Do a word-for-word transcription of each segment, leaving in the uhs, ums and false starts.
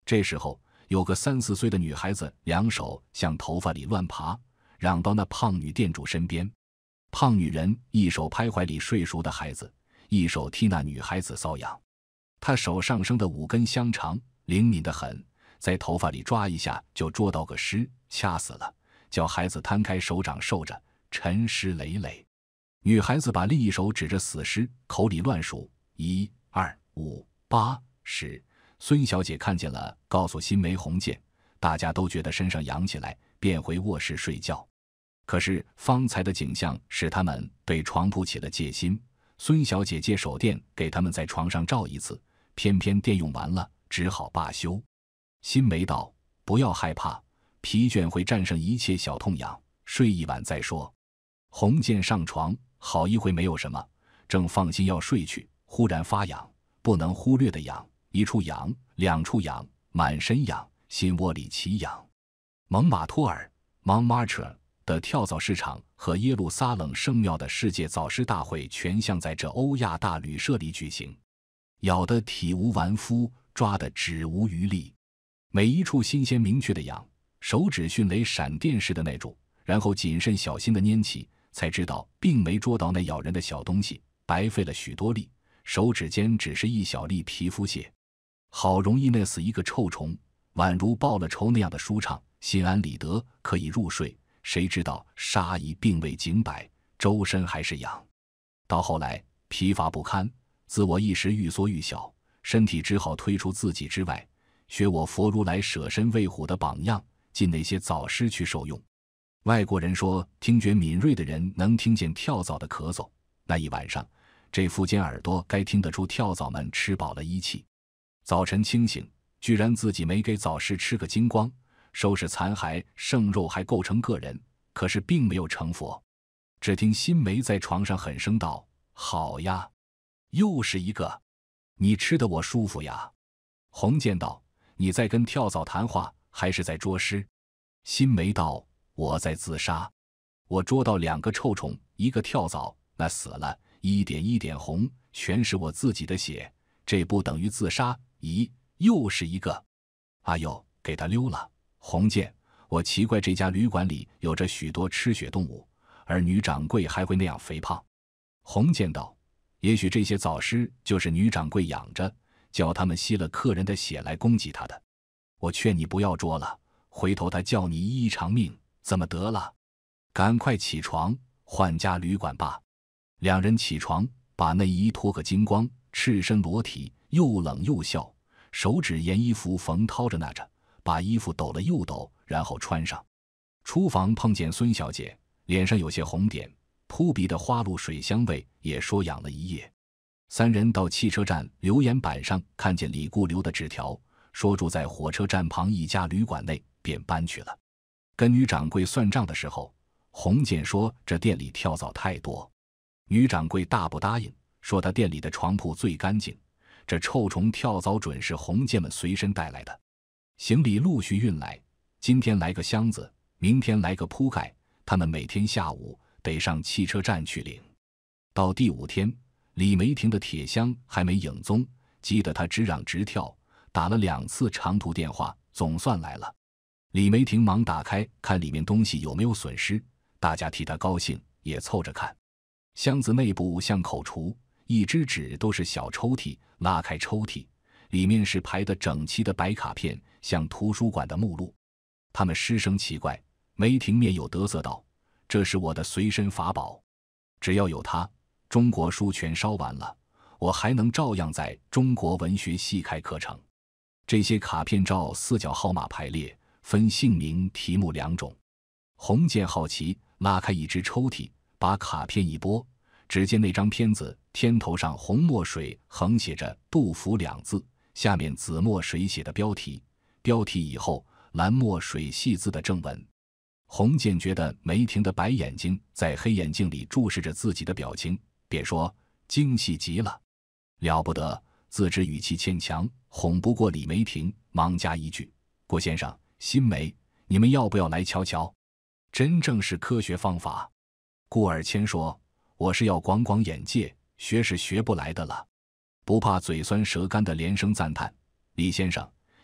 这时候，有个三四岁的女孩子两手向头发里乱爬，嚷到那胖女店主身边。胖女人一手拍怀里睡熟的孩子，一手替那女孩子瘙痒。她手上生的五根香肠灵敏得很，在头发里抓一下就捉到个湿，掐死了，叫孩子摊开手掌受着，沉尸累累。女孩子把另一手指着死尸，口里乱数一二五八十。孙小姐看见了，告诉新梅红剑，大家都觉得身上痒起来，便回卧室睡觉。可是方才的景象使他们对床铺起了戒心。孙小姐借手电给他们在床上照一次，偏偏电用完了，只好罢休。新梅道：不要害怕，疲倦会战胜一切小痛痒，睡一晚再说。红剑上床好一会没有什么，正放心要睡去，忽然发痒，不能忽略的痒，一处痒，两处痒，满身痒，心窝里起痒。蒙马托尔 Montmartre 的跳蚤市场和耶路撒冷圣庙的世界蚤师大会全像在这欧亚大旅社里举行，咬得体无完肤，抓得指无余力。每一处新鲜明确的痒，手指迅雷闪电似的那种，然后谨慎小心地拈起，才知道并没捉到那咬人的小东西，白费了许多力，手指间只是一小粒皮肤屑。好容易那死一个臭虫，宛如报了仇那样的舒畅，心安理得，可以入睡。谁知道杀一并未经百，周身还是痒。到后来疲乏不堪，自我意识愈缩愈小，身体只好推出自己之外，学我佛如来舍身喂虎的榜样，进那些蚤师去受用。外国人说，听觉敏锐的人能听见跳蚤的咳嗽。那一晚上，这副间耳朵该听得出跳蚤们吃饱了一气。早晨清醒，居然自己没给蚤师吃个精光，收拾残骸剩肉还构成个人，可是并没有成佛。只听新梅在床上狠声道：好呀，又是一个，你吃得我舒服呀。红剑道：你在跟跳蚤谈话，还是在捉尸？新梅道：我在自杀。我捉到两个臭虫，一个跳蚤，那死了，一点一点红，全是我自己的血，这不等于自杀？咦，又是一个。哎呦，给他溜了。红剑，我奇怪这家旅馆里有着许多吃血动物，而女掌柜还会那样肥胖。红剑道：也许这些蚤师就是女掌柜养着，叫他们吸了客人的血来供给他的。我劝你不要捉了，回头他叫你一偿命，怎么得了？赶快起床，换家旅馆吧。两人起床，把内衣脱个精光，赤身裸体，又冷又笑，手指沿衣服缝掏着拿着，把衣服抖了又抖，然后穿上。厨房碰见孙小姐，脸上有些红点，扑鼻的花露水香味也说养了一夜。三人到汽车站留言板上看见李固留的纸条，说住在火车站旁一家旅馆内，便搬去了。跟女掌柜算账的时候，红剑说这店里跳蚤太多，女掌柜大不答应，说他店里的床铺最干净，这臭虫跳蚤准是红剑们随身带来的。行李陆续运来，今天来个箱子，明天来个铺盖，他们每天下午得上汽车站去领。到第五天，李梅婷的铁箱还没影踪，急得他直嚷直跳，打了两次长途电话，总算来了。李梅婷忙打开看里面东西有没有损失，大家替他高兴，也凑着看。箱子内部像口橱，一只纸都是小抽屉，拉开抽屉，里面是排得整齐的白卡片，像图书馆的目录。他们失声奇怪，梅婷面有得色道：这是我的随身法宝，只要有它，中国书全烧完了，我还能照样在中国文学系开课程。这些卡片照四角号码排列，分姓名、题目两种。红剑好奇，拉开一只抽屉，把卡片一拨，只见那张片子天头上红墨水横写着杜甫两字，下面紫墨水写的标题，标题以后蓝墨水细字的正文。红剑觉得梅婷的白眼睛在黑眼镜里注视着自己的表情，便说：精细极了，了不得。自知语气欠强，哄不过李梅婷，忙加一句：郭先生、新梅，你们要不要来瞧瞧？真正是科学方法。顾尔谦说：我是要广广眼界，学是学不来的了。不怕嘴酸舌干的连声赞叹：李先生，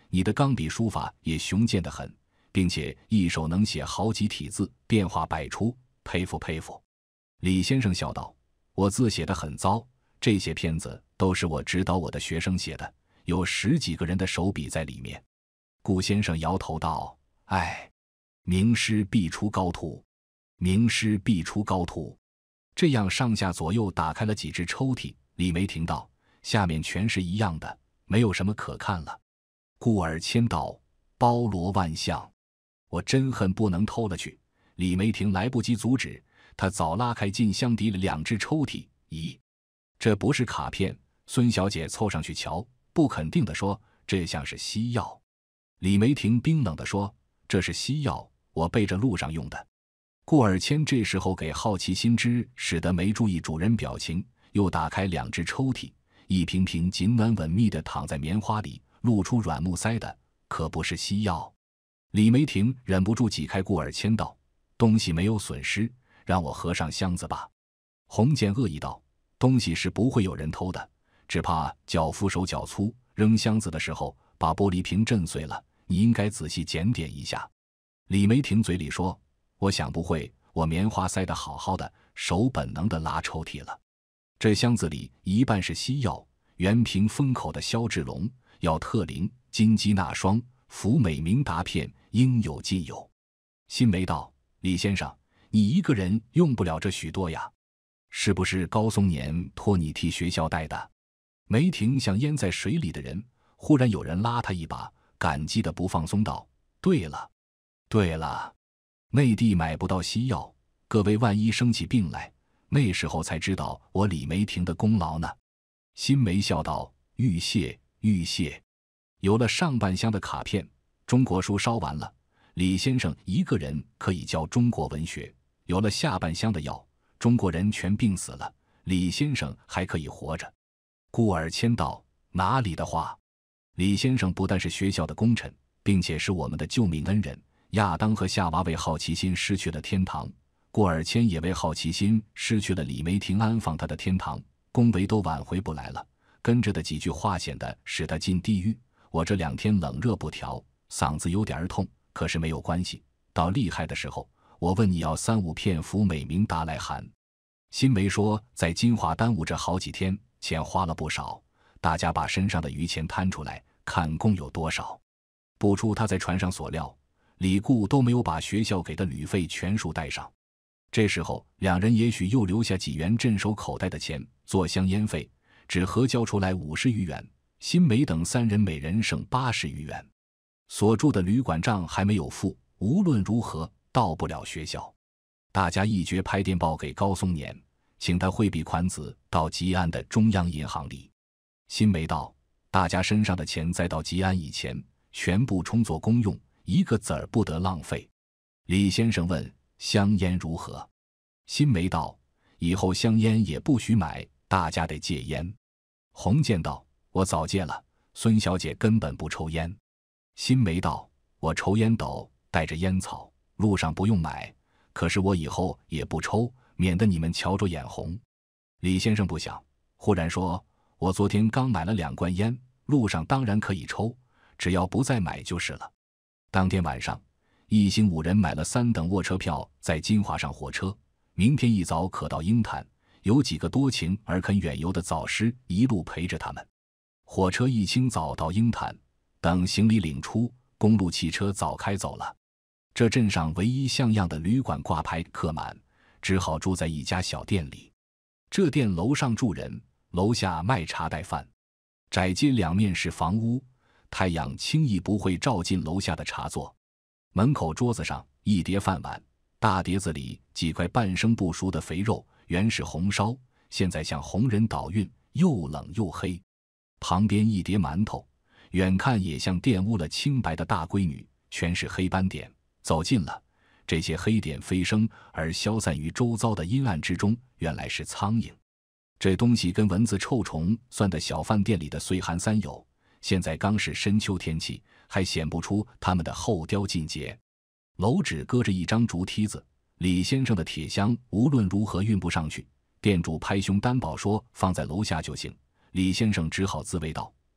你的钢笔书法也雄健得很，并且一手能写好几体字，变化百出，佩服佩服。”李先生笑道：“我字写得很糟，这些片子都是我指导我的学生写的，有十几个人的手笔在里面。”顾先生摇头道：“唉，名师必出高徒，名师必出高徒。”这样上下左右打开了几只抽屉。李梅婷道：“下面全是一样的，没有什么可看了。”顾尔谦道：“包罗万象，我真恨不能偷了去。”李梅婷来不及阻止，他早拉开进箱底的两只抽屉。咦，这不是卡片？孙小姐凑上去瞧，不肯定地说：“这像是西药。”李梅婷冰冷地说：“这是西药，我备着路上用的。”顾尔谦这时候给好奇心知使得没注意主人表情，又打开两只抽屉，一瓶瓶紧暖稳密地躺在棉花里，露出软木塞的，可不是西药。李梅婷忍不住挤开顾尔谦道：“东西没有损失，让我合上箱子吧。”洪建恶意道：“东西是不会有人偷的，只怕脚夫手脚粗，扔箱子的时候把玻璃瓶震碎了，你应该仔细检点一下。”李梅婷嘴里说：“我想不会，我棉花塞得好好的，手本能地拉抽屉了。”这箱子里一半是西药，原瓶封口的消滞龙、药特灵、金鸡纳霜、福美明达片应有尽有。辛梅道：“李先生，你一个人用不了这许多呀，是不是高松年托你替学校带的？”梅婷像淹在水里的人，忽然有人拉他一把，感激的不放松道：“对了，对了，内地买不到西药，各位万一生起病来，那时候才知道我李梅婷的功劳呢。”辛梅笑道：“欲谢欲谢。”有了上半箱的卡片，中国书烧完了，李先生一个人可以教中国文学；有了下半箱的药，中国人全病死了，李先生还可以活着。顾尔谦道：“哪里的话！李先生不但是学校的功臣，并且是我们的救命恩人。亚当和夏娃为好奇心失去了天堂，顾尔谦也为好奇心失去了李梅婷安放他的天堂，恭维都挽回不来了。跟着的几句话显得使他进地狱。我这两天冷热不调，嗓子有点痛，可是没有关系。到厉害的时候，我问你要三五片福美明达来含。”辛梅说：“在金华耽误这好几天，钱花了不少，大家把身上的余钱摊出来，看共有多少。”不出他在船上所料，李顾都没有把学校给的旅费全数带上。这时候两人也许又留下几元镇守口袋的钱做香烟费，只合交出来五十余元。辛梅等三人每人剩八十余元，所住的旅馆账还没有付，无论如何到不了学校。大家一决拍电报给高松年，请他汇笔款子到吉安的中央银行里。辛梅道：“大家身上的钱在到吉安以前，全部充作公用，一个子儿不得浪费。”李先生问：“香烟如何？”辛梅道：“以后香烟也不许买，大家得戒烟。”洪建道：“我早戒了，孙小姐根本不抽烟。”辛梅道：“我抽烟斗，带着烟草，路上不用买，可是我以后也不抽，免得你们瞧着眼红。”李先生不想，忽然说：“我昨天刚买了两罐烟，路上当然可以抽，只要不再买就是了。”当天晚上，一行五人买了三等卧车票，在金华上火车，明天一早可到鹰潭。有几个多情而肯远游的早师一路陪着他们。火车一清早到鹰潭，等行李领出，公路汽车早开走了。这镇上唯一像样的旅馆挂牌客满，只好住在一家小店里。这店楼上住人，楼下卖茶带饭，窄街两面是房屋，太阳轻易不会照进楼下的茶座。门口桌子上一碟饭碗，大碟子里几块半生不熟的肥肉，原是红烧，现在像红人倒运，又冷又黑。旁边一碟馒头，远看也像玷污了清白的大闺女，全是黑斑点。走近了，这些黑点飞升而消散于周遭的阴暗之中，原来是苍蝇。这东西跟蚊子臭虫算得小饭店里的岁寒三友，现在刚是深秋天气，还显不出他们的后雕劲节。楼只搁着一张竹梯子，李先生的铁箱无论如何运不上去，店主拍胸担保说放在楼下就行。李先生只好自慰道：“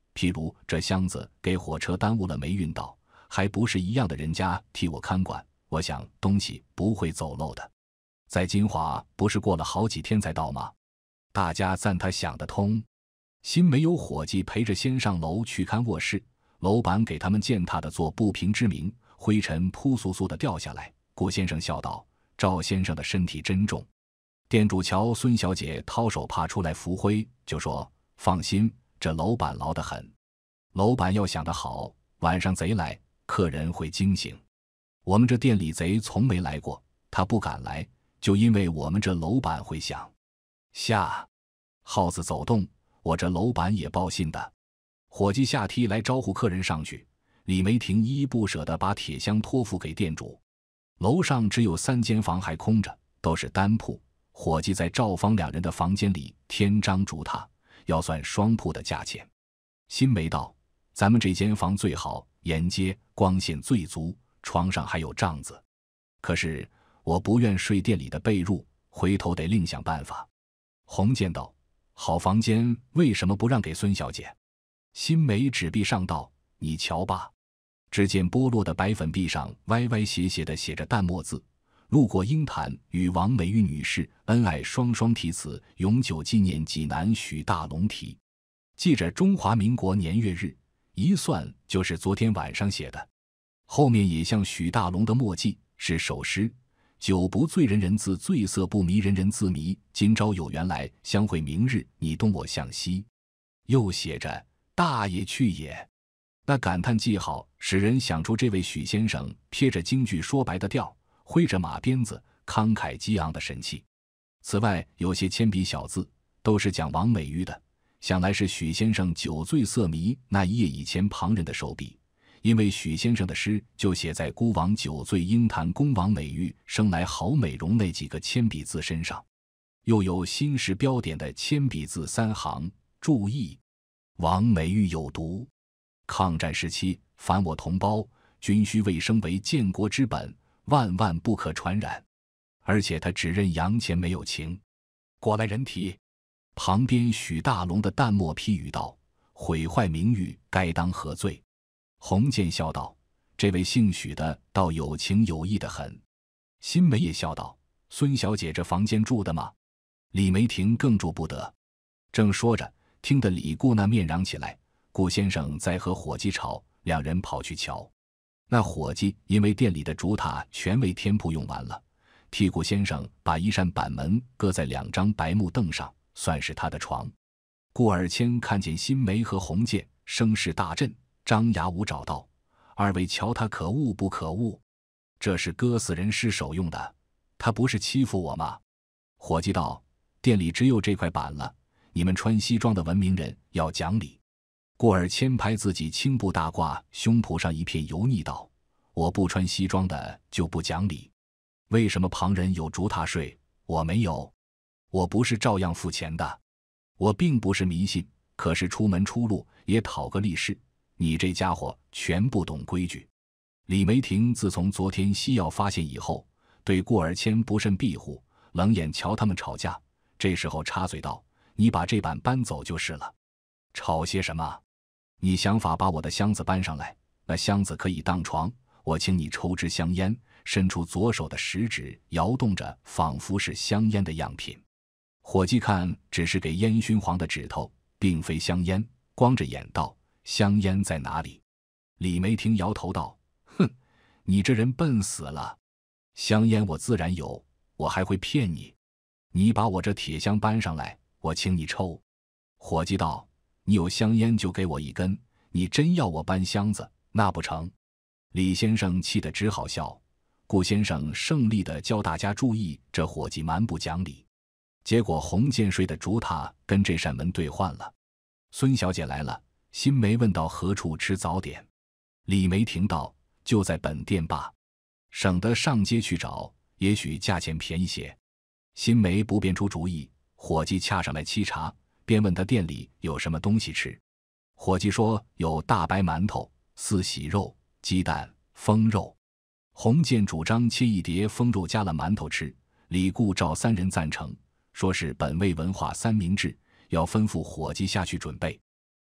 譬如这箱子给火车耽误了没运到，还不是一样的人家替我看管，我想东西不会走漏的。在金华不是过了好几天才到吗？大家赞他想得通。新没有伙计陪着先上楼去看卧室，楼板给他们践踏的做不平之鸣，灰尘扑簌簌地掉下来。顾先生笑道：“赵先生的身体真重。”店主瞧孙小姐掏手帕出来拂灰，就说：“放心，这楼板牢得很。楼板要想得好，晚上贼来，客人会惊醒。我们这店里贼从没来过，他不敢来，就因为我们这楼板会响。下耗子走动，我这楼板也报信的。”伙计下梯来招呼客人上去，李梅婷依依不舍地把铁箱托付给店主。楼上只有三间房还空着，都是单铺。伙计在赵芳两人的房间里添张竹榻，要算双铺的价钱。新梅道：“咱们这间房最好，沿街，光线最足，床上还有帐子。可是我不愿睡店里的被褥，回头得另想办法。”洪建道：“好房间为什么不让给孙小姐？”新梅指壁上道：“你瞧吧。”只见剥落的白粉壁上歪歪斜斜地写着淡墨字：“路过鹰潭与王美玉女士恩爱双双题词，永久纪念济南许大龙题。”记着中华民国年月日，一算就是昨天晚上写的。后面也像许大龙的墨迹，是首诗：“酒不醉人人自醉，色不迷人人自迷。今朝有缘来，相会明日，你东我向西。”又写着：“大爷去也。”那感叹记号使人想出这位许先生撇着京剧说白的调，挥着马鞭子，慷慨激昂的神气。此外有些铅笔小字都是讲王美玉的，想来是许先生酒醉色迷那一夜以前旁人的手笔，因为许先生的诗就写在孤王酒醉鹰潭宫王美玉生来好美容那几个铅笔字身上。又有新式标点的铅笔字三行，注意：王美玉有毒，抗战时期凡我同胞，均须卫生为建国之本，万万不可传染。而且他只认洋钱没有情。过来人提。旁边许大龙的淡漠批语道：“毁坏名誉，该当何罪？”洪建笑道：“这位姓许的倒有情有义的很。”新梅也笑道：“孙小姐这房间住的吗？”李梅婷更住不得。正说着，听得李顾那面嚷起来，顾先生在和伙计吵，两人跑去瞧。那伙计因为店里的竹榻全为天铺用完了，替顾先生把一扇板门搁在两张白木凳上，算是他的床。顾尔谦看见新梅和洪建，声势大振，张牙舞爪道：“二位瞧他可恶不可恶？这是割死人尸首用的，他不是欺负我吗？”伙计道：“店里只有这块板了，你们穿西装的文明人要讲理。”顾尔谦拍自己青布大褂，胸脯上一片油腻道：“我不穿西装的就不讲理。为什么旁人有竹榻睡，我没有？我不是照样付钱的？我并不是迷信，可是出门出路也讨个利是。你这家伙全不懂规矩。”李梅婷自从昨天西药发现以后，对顾尔谦不甚庇护，冷眼瞧他们吵架，这时候插嘴道：“你把这板搬走就是了。”“吵些什么？你想法把我的箱子搬上来，那箱子可以当床，我请你抽支香烟。”伸出左手的食指摇动着，仿佛是香烟的样品。伙计看只是给烟熏黄的指头，并非香烟，光着眼道：“香烟在哪里？”李梅婷摇头道：“哼，你这人笨死了。香烟我自然有，我还会骗你？你把我这铁箱搬上来，我请你抽。”伙计道：“你有香烟就给我一根，你真要我搬箱子，那不成？”李先生气得只好笑。顾先生胜利地教大家注意这伙计蛮不讲理。结果洪建睡的竹榻跟这扇门对换了。孙小姐来了，新梅问到何处吃早点。李梅婷道：“就在本店罢，省得上街去找，也许价钱便宜些。”新梅不便出主意，伙计恰上来沏茶，便问他店里有什么东西吃。伙计说有大白馒头、四喜肉、鸡蛋、风肉。洪建主张切一碟风肉加了馒头吃，李顾赵三人赞成，说是本味文化三明治，要吩咐伙计下去准备。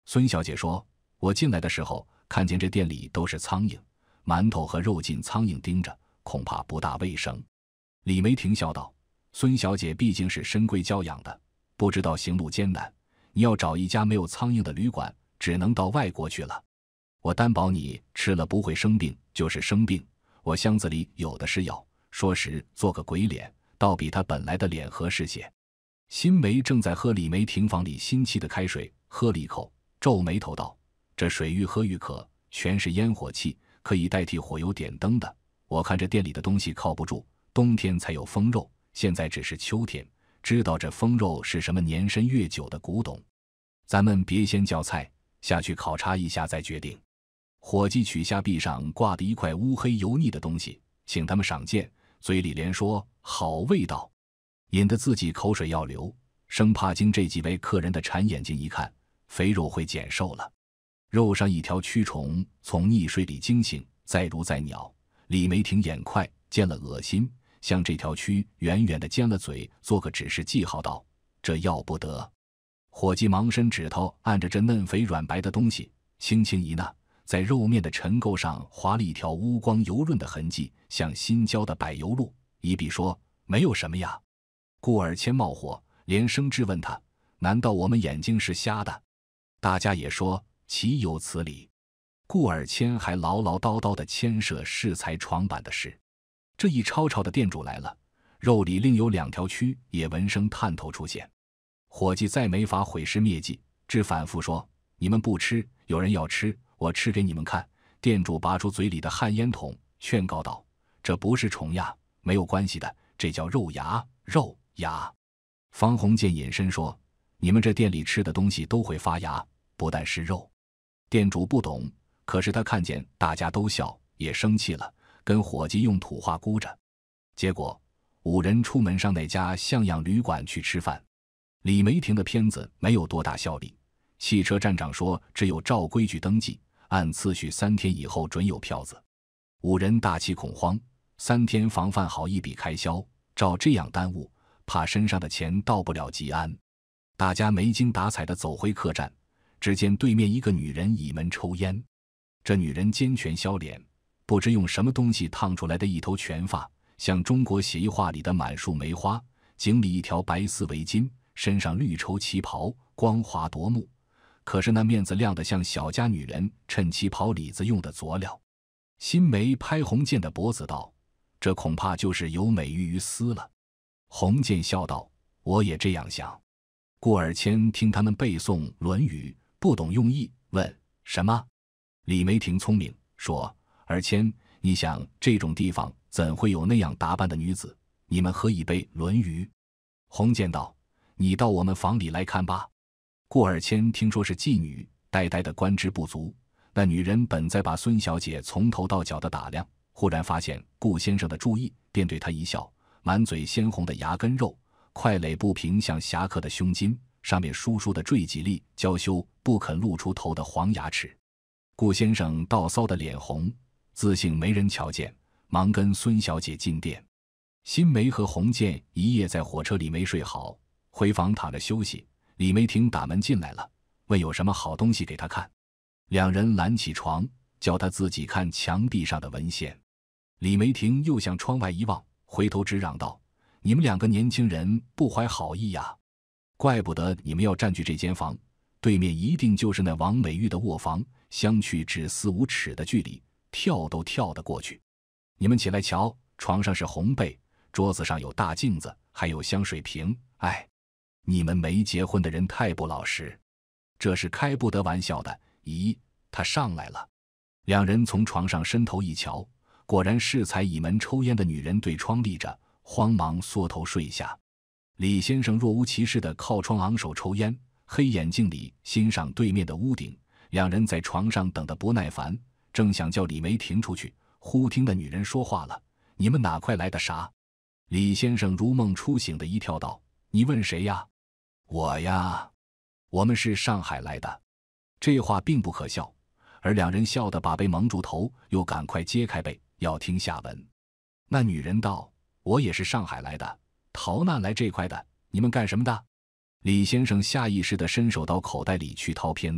孙小姐说：“我进来的时候看见这店里都是苍蝇，馒头和肉尽苍蝇盯着，恐怕不大卫生。”李梅婷笑道：“孙小姐毕竟是深闺娇养的，不知道行路艰难，你要找一家没有苍蝇的旅馆，只能到外国去了。我担保你吃了不会生病，就是生病，我箱子里有的是药，说时做个鬼脸，倒比他本来的脸合适些。”新梅正在喝李梅婷房里新沏的开水，喝了一口，皱眉头道：“这水愈喝愈渴，全是烟火气，可以代替火油点灯的。我看这店里的东西靠不住，冬天才有风肉，现在只是秋天，知道这风肉是什么年深月久的古董。咱们别先叫菜，下去考察一下再决定。”伙计取下壁上挂的一块乌黑油腻的东西，请他们赏鉴，嘴里连说好味道，引得自己口水要流，生怕经这几位客人的馋眼睛一看，肥肉会减瘦了。肉上一条蛆虫从溺水里惊醒，再如在鸟。李梅婷眼快，见了恶心，向这条蛆远远地尖了嘴，做个指示记号道：“这要不得。”伙计忙伸指头按着这嫩肥软白的东西，轻轻一纳，在肉面的尘垢上划了一条乌光油润的痕迹，像新浇的柏油路，一笔说：“没有什么呀。”顾尔谦冒火，连声质问他：“难道我们眼睛是瞎的？”大家也说：“岂有此理！”顾尔谦还唠唠叨叨地牵涉适才床板的事。这一吵吵的店主来了，肉里另有两条蛆也闻声探头出现。伙计再没法毁尸灭迹，只反复说：“你们不吃，有人要吃，我吃给你们看。”店主拔出嘴里的旱烟筒，劝告道：“这不是虫牙，没有关系的，这叫肉芽，肉芽。”方鸿渐隐身说：“你们这店里吃的东西都会发芽，不但是肉。”店主不懂，可是他看见大家都笑，也生气了，跟伙计用土话估着。结果五人出门上那家像样旅馆去吃饭。李梅婷的片子没有多大效力，汽车站长说只有照规矩登记，按次序三天以后准有票子。五人大起恐慌，三天防范好一笔开销，照这样耽误，怕身上的钱到不了吉安。大家没精打采地走回客栈，只见对面一个女人倚门抽烟。这女人尖拳削脸，不知用什么东西烫出来的一头全发，像中国写意画里的满树梅花，颈里一条白丝围巾，身上绿绸旗袍，光滑夺目。可是那面子亮得像小家女人衬旗袍里子用的佐料。新梅拍鸿渐的脖子道：“这恐怕就是有美玉于斯了。”鸿渐笑道：“我也这样想。”顾尔谦听他们背诵《论语》，不懂用意，问：“什么？”李梅婷聪明，说：“尔谦，你想这种地方怎会有那样打扮的女子？你们何以背《论语》？”鸿渐道：“你到我们房里来看吧。”顾尔谦听说是妓女，呆呆的观之不足。那女人本在把孙小姐从头到脚的打量，忽然发现顾先生的注意，便对他一笑，满嘴鲜红的牙根肉，块垒不平像侠客的胸襟，上面疏疏的坠几粒娇羞不肯露出头的黄牙齿。顾先生倒臊的脸红，自信没人瞧见，忙跟孙小姐进店。新梅和鸿渐一夜在火车里没睡好，回房躺着休息。李梅婷打门进来了，问有什么好东西给她看。两人拦起床，叫她自己看墙壁上的文献。李梅婷又向窗外一望，回头直嚷道：“你们两个年轻人不怀好意呀！怪不得你们要占据这间房，对面一定就是那王美玉的卧房，相去只四五尺的距离，跳都跳得过去。你们起来瞧，床上是红被，桌子上有大镜子，还有香水瓶。哎，你们没结婚的人太不老实，这是开不得玩笑的。咦，他上来了。”两人从床上伸头一瞧，果然是才倚门抽烟的女人对窗立着，慌忙缩头睡下。李先生若无其事地靠窗昂首抽烟，黑眼镜里欣赏对面的屋顶。两人在床上等得不耐烦，正想叫李梅婷出去，忽听那女人说话了：“你们哪块来的啥？”李先生如梦初醒的一跳道：“你问谁呀？”“我呀，我们是上海来的。”这话并不可笑，而两人笑得把被蒙住头，又赶快揭开被，要听下文。那女人道：“我也是上海来的，逃难来这块的，你们干什么的？”李先生下意识地伸手到口袋里去掏片子，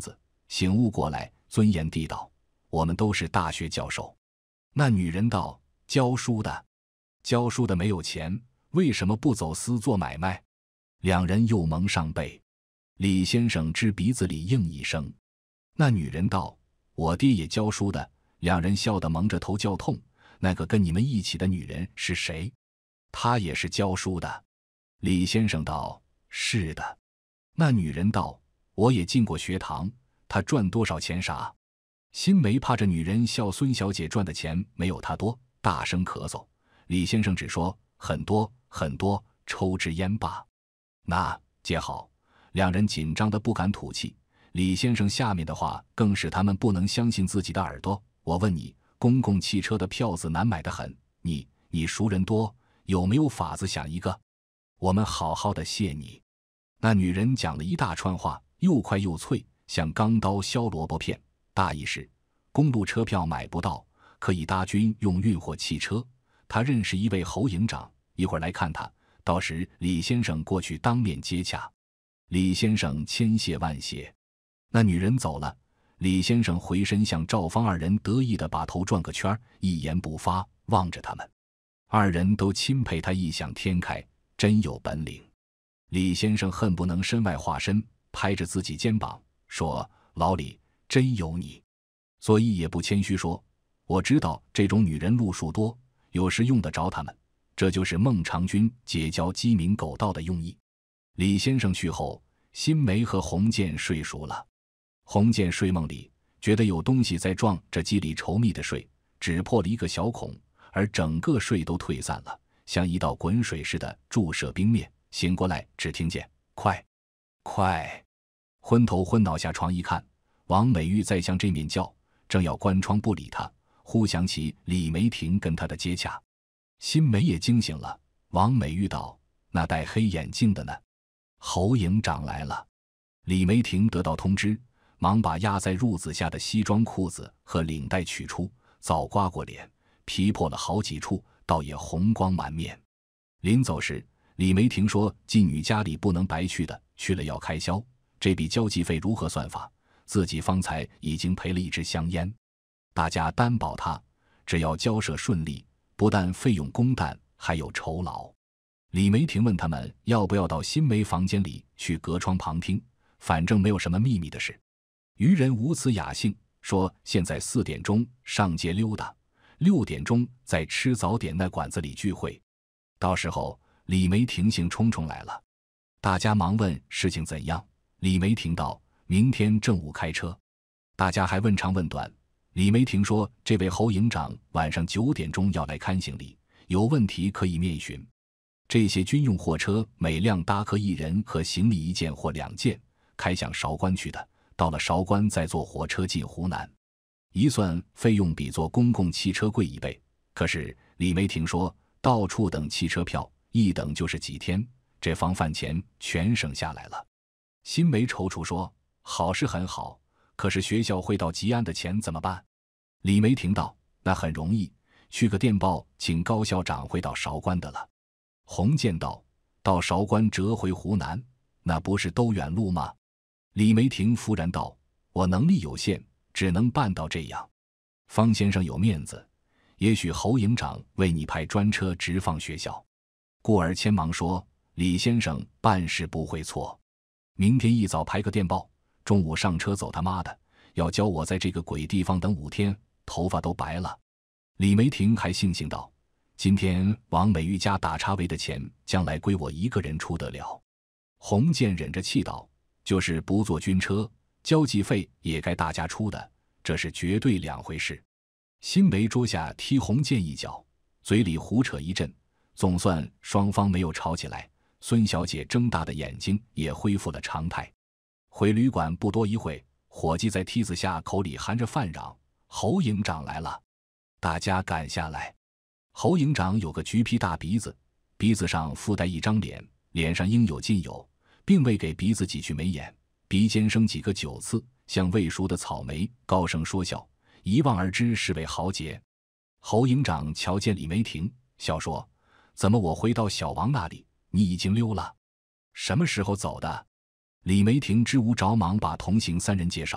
醒悟过来，尊严地道：“我们都是大学教授。”那女人道：“教书的，教书的没有钱，为什么不走私做买卖？”两人又蒙上背。李先生支鼻子里应一声。那女人道：“我爹也教书的。”两人笑得蒙着头叫痛。那个跟你们一起的女人是谁？她也是教书的。李先生道：“是的。”那女人道：“我也进过学堂，她赚多少钱啥？”新梅怕这女人笑孙小姐赚的钱没有她多，大声咳嗽。李先生只说：“很多很多，抽支烟罢。”那接好，两人紧张得不敢吐气。李先生下面的话更使他们不能相信自己的耳朵。我问你，公共汽车的票子难买得很，你你熟人多，有没有法子想一个？我们好好的谢你。那女人讲了一大串话，又快又脆，像钢刀削萝卜片。大意是，公路车票买不到，可以搭军用运货汽车。他认识一位侯营长，一会儿来看他，到时李先生过去当面接洽。李先生千谢万谢。那女人走了，李先生回身向赵芳二人得意地把头转个圈，一言不发，望着他们。二人都钦佩他异想天开，真有本领。李先生恨不能身外化身，拍着自己肩膀说：“老李，真有你。”所以也不谦虚说：“我知道这种女人路数多，有时用得着他们，这就是孟尝君结交鸡鸣狗盗的用意。”李先生去后，新梅和洪建睡熟了。洪建睡梦里觉得有东西在撞这鸡里稠密的睡，只破了一个小孔，而整个睡都退散了，像一道滚水似的注射冰面。醒过来只听见快快，昏头昏脑下床一看，王美玉在向这面叫，正要关窗不理他，忽想起李梅婷跟他的接洽。新梅也惊醒了。王美玉道：“那戴黑眼镜的呢？”侯营长来了。李梅婷得到通知，忙把压在褥子下的西装裤子和领带取出，早刮过脸，皮破了好几处，倒也红光满面。临走时，李梅婷说：“妓女家里不能白去的，去了要开销，这笔交际费如何算法？自己方才已经赔了一支香烟，大家担保他，只要交涉顺利，不但费用公担，还有酬劳。”李梅婷问他们要不要到新梅房间里去隔窗旁听，反正没有什么秘密的事。渔人无此雅兴，说现在四点钟上街溜达，六点钟在吃早点那馆子里聚会。到时候李梅婷兴冲冲来了，大家忙问事情怎样。李梅婷道：“明天正午开车。”大家还问长问短。李梅婷说：“这位侯营长晚上九点钟要来看行李，有问题可以面询。”这些军用货车每辆搭客一人和行李一件或两件，开向韶关去的，到了韶关再坐火车进湖南。一算费用比坐公共汽车贵一倍，可是李梅婷说到处等汽车票，一等就是几天，这房饭钱全省下来了。新梅踌躇说：“好是很好，可是学校会到吉安的钱怎么办？”李梅婷道：“那很容易，去个电报请高校长会到韶关的了。”洪建道：“到韶关折回湖南，那不是都远路吗？”李梅婷忽然道：“我能力有限，只能办到这样。方先生有面子，也许侯营长为你派专车直放学校。”顾尔谦忙说：“李先生办事不会错，明天一早排个电报，中午上车走他妈的，要教我在这个鬼地方等五天，头发都白了。”李梅婷还悻悻道：“今天王美玉家打叉围的钱，将来归我一个人出得了。”洪建忍着气道：“就是不坐军车，交际费也该大家出的，这是绝对两回事。”新梅桌下踢洪建一脚，嘴里胡扯一阵，总算双方没有吵起来。孙小姐睁大的眼睛也恢复了常态。回旅馆不多一会，伙计在梯子下口里含着饭嚷：“侯营长来了！”大家赶下来。侯营长有个橘皮大鼻子，鼻子上附带一张脸，脸上应有尽有，并未给鼻子挤去眉眼，鼻尖生几个酒刺，像未熟的草莓，高声说笑，一望而知是位豪杰。侯营长瞧见李梅婷，笑说：“怎么我回到小王那里，你已经溜了？什么时候走的？”李梅婷支吾着忙把同行三人介绍，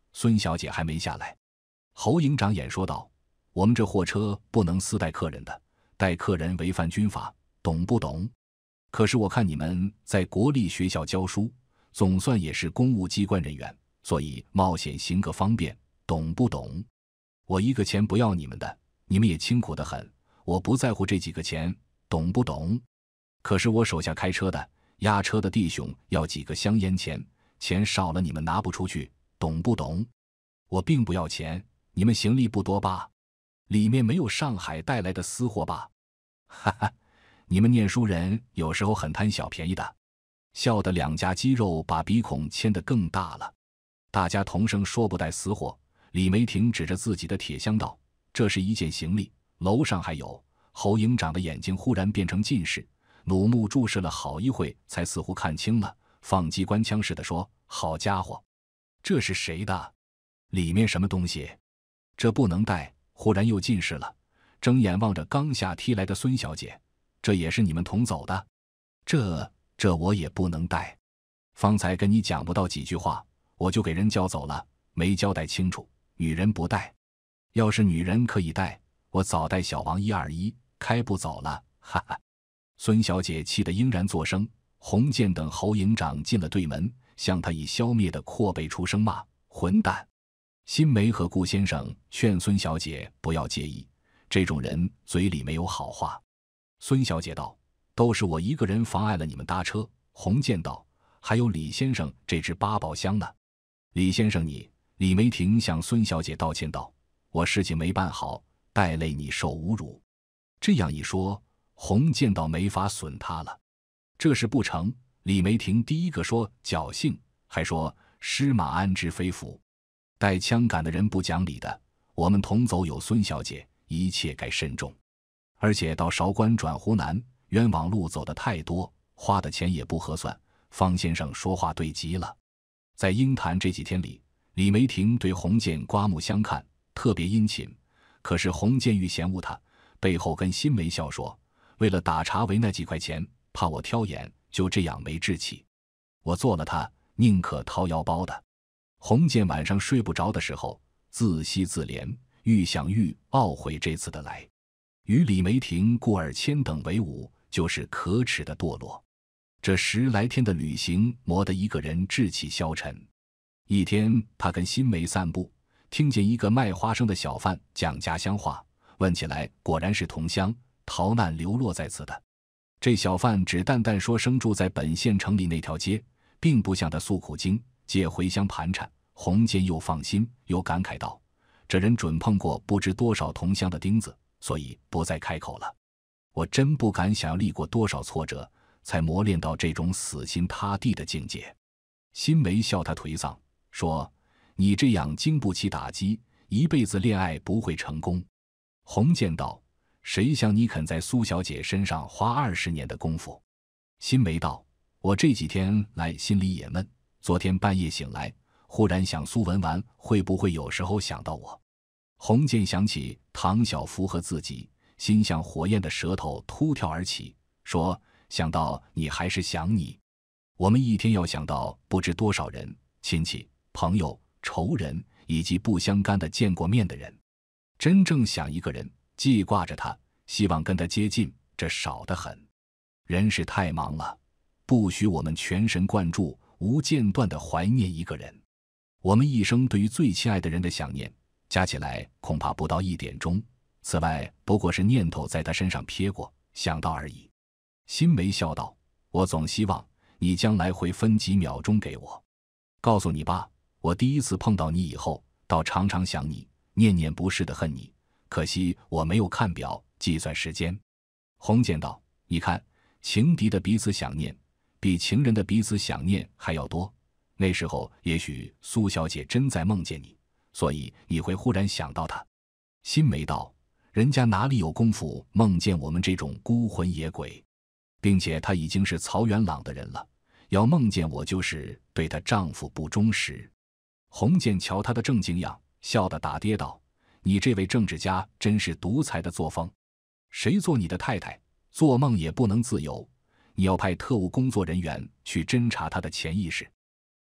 孙小姐还没下来。侯营长演说道：我们这货车不能私带客人的，带客人违反军法，懂不懂？可是我看你们在国立学校教书，总算也是公务机关人员，所以冒险行个方便，懂不懂？我一个钱不要你们的，你们也清苦得很，我不在乎这几个钱，懂不懂？可是我手下开车的、押车的弟兄要几个香烟钱，钱少了你们拿不出去，懂不懂？我并不要钱，你们行李不多吧？里面没有上海带来的私货吧？哈哈，你们念书人有时候很贪小便宜的。笑得两家肌肉把鼻孔牵得更大了。大家同声说不带私货。李梅婷指着自己的铁箱道：这是一件行李，楼上还有。侯营长的眼睛忽然变成近视，怒目注视了好一会，才似乎看清了，放机关枪似的说：好家伙，这是谁的？里面什么东西？这不能带。忽然又近视了，睁眼望着刚下梯来的孙小姐：这也是你们同走的？这这我也不能带。方才跟你讲不到几句话，我就给人叫走了，没交代清楚，女人不带。要是女人可以带，我早带小王一二一开步走了，哈哈。孙小姐气得应然作声。洪建等侯营长进了对门，向他以消灭的阔背出声骂：混蛋！新梅和顾先生劝孙小姐不要介意，这种人嘴里没有好话。孙小姐道：都是我一个人妨碍了你们搭车。洪建道：还有李先生这只八宝箱呢。李先生你……李梅婷向孙小姐道歉道：我事情没办好，带累你受侮辱。这样一说，洪建道没法损他了。这事不成，李梅婷第一个说侥幸，还说失马安知非福，带枪杆的人不讲理的，我们同走有孙小姐，一切该慎重。而且到韶关转湖南，冤枉路走得太多，花的钱也不合算。方先生说话对极了。在鹰潭这几天里，李梅婷对洪建刮目相看，特别殷勤。可是洪建愈嫌恶他，背后跟新梅笑说：为了打茶围那几块钱，怕我挑眼，就这样没志气。我做了他，宁可掏腰包的。洪建晚上睡不着的时候，自惜自怜，愈想愈懊悔这次的来。与李梅婷、顾尔谦等为伍，就是可耻的堕落。这十来天的旅行磨得一个人志气消沉。一天，他跟新梅散步，听见一个卖花生的小贩讲家乡话，问起来果然是同乡，逃难流落在此的。这小贩只淡淡说生住在本县城里那条街，并不向他诉苦经，借回乡盘缠。洪建又放心又感慨道：这人准碰过不知多少同乡的钉子，所以不再开口了。我真不敢想要历过多少挫折，才磨练到这种死心塌地的境界。新梅笑他颓丧，说：你这样经不起打击，一辈子恋爱不会成功。洪建道：谁像你肯在苏小姐身上花二十年的功夫？新梅道：我这几天来心里也闷，昨天半夜醒来，忽然想苏文纨会不会有时候想到我。洪建想起唐小福和自己，心像火焰的舌头突跳而起，说：想到你还是想你。我们一天要想到不知多少人，亲戚、朋友、仇人以及不相干的见过面的人。真正想一个人，记挂着他，希望跟他接近，这少得很。人是太忙了，不许我们全神贯注、无间断地怀念一个人。我们一生对于最亲爱的人的想念，加起来恐怕不到一点钟，此外不过是念头在他身上瞥过，想到而已。新梅笑道：我总希望你将来会分几秒钟给我。告诉你吧，我第一次碰到你以后，倒常常想你，念念不是的恨你，可惜我没有看表计算时间。洪建道：你看，情敌的彼此想念，比情人的彼此想念还要多。那时候也许苏小姐真在梦见你，所以你会忽然想到她。新梅道：人家哪里有功夫梦见我们这种孤魂野鬼，并且她已经是曹元朗的人了，要梦见我就是对她丈夫不忠实。洪建瞧她的正经样，笑得打跌道：你这位政治家真是独裁的作风，谁做你的太太，做梦也不能自由，你要派特务工作人员去侦查她的潜意识。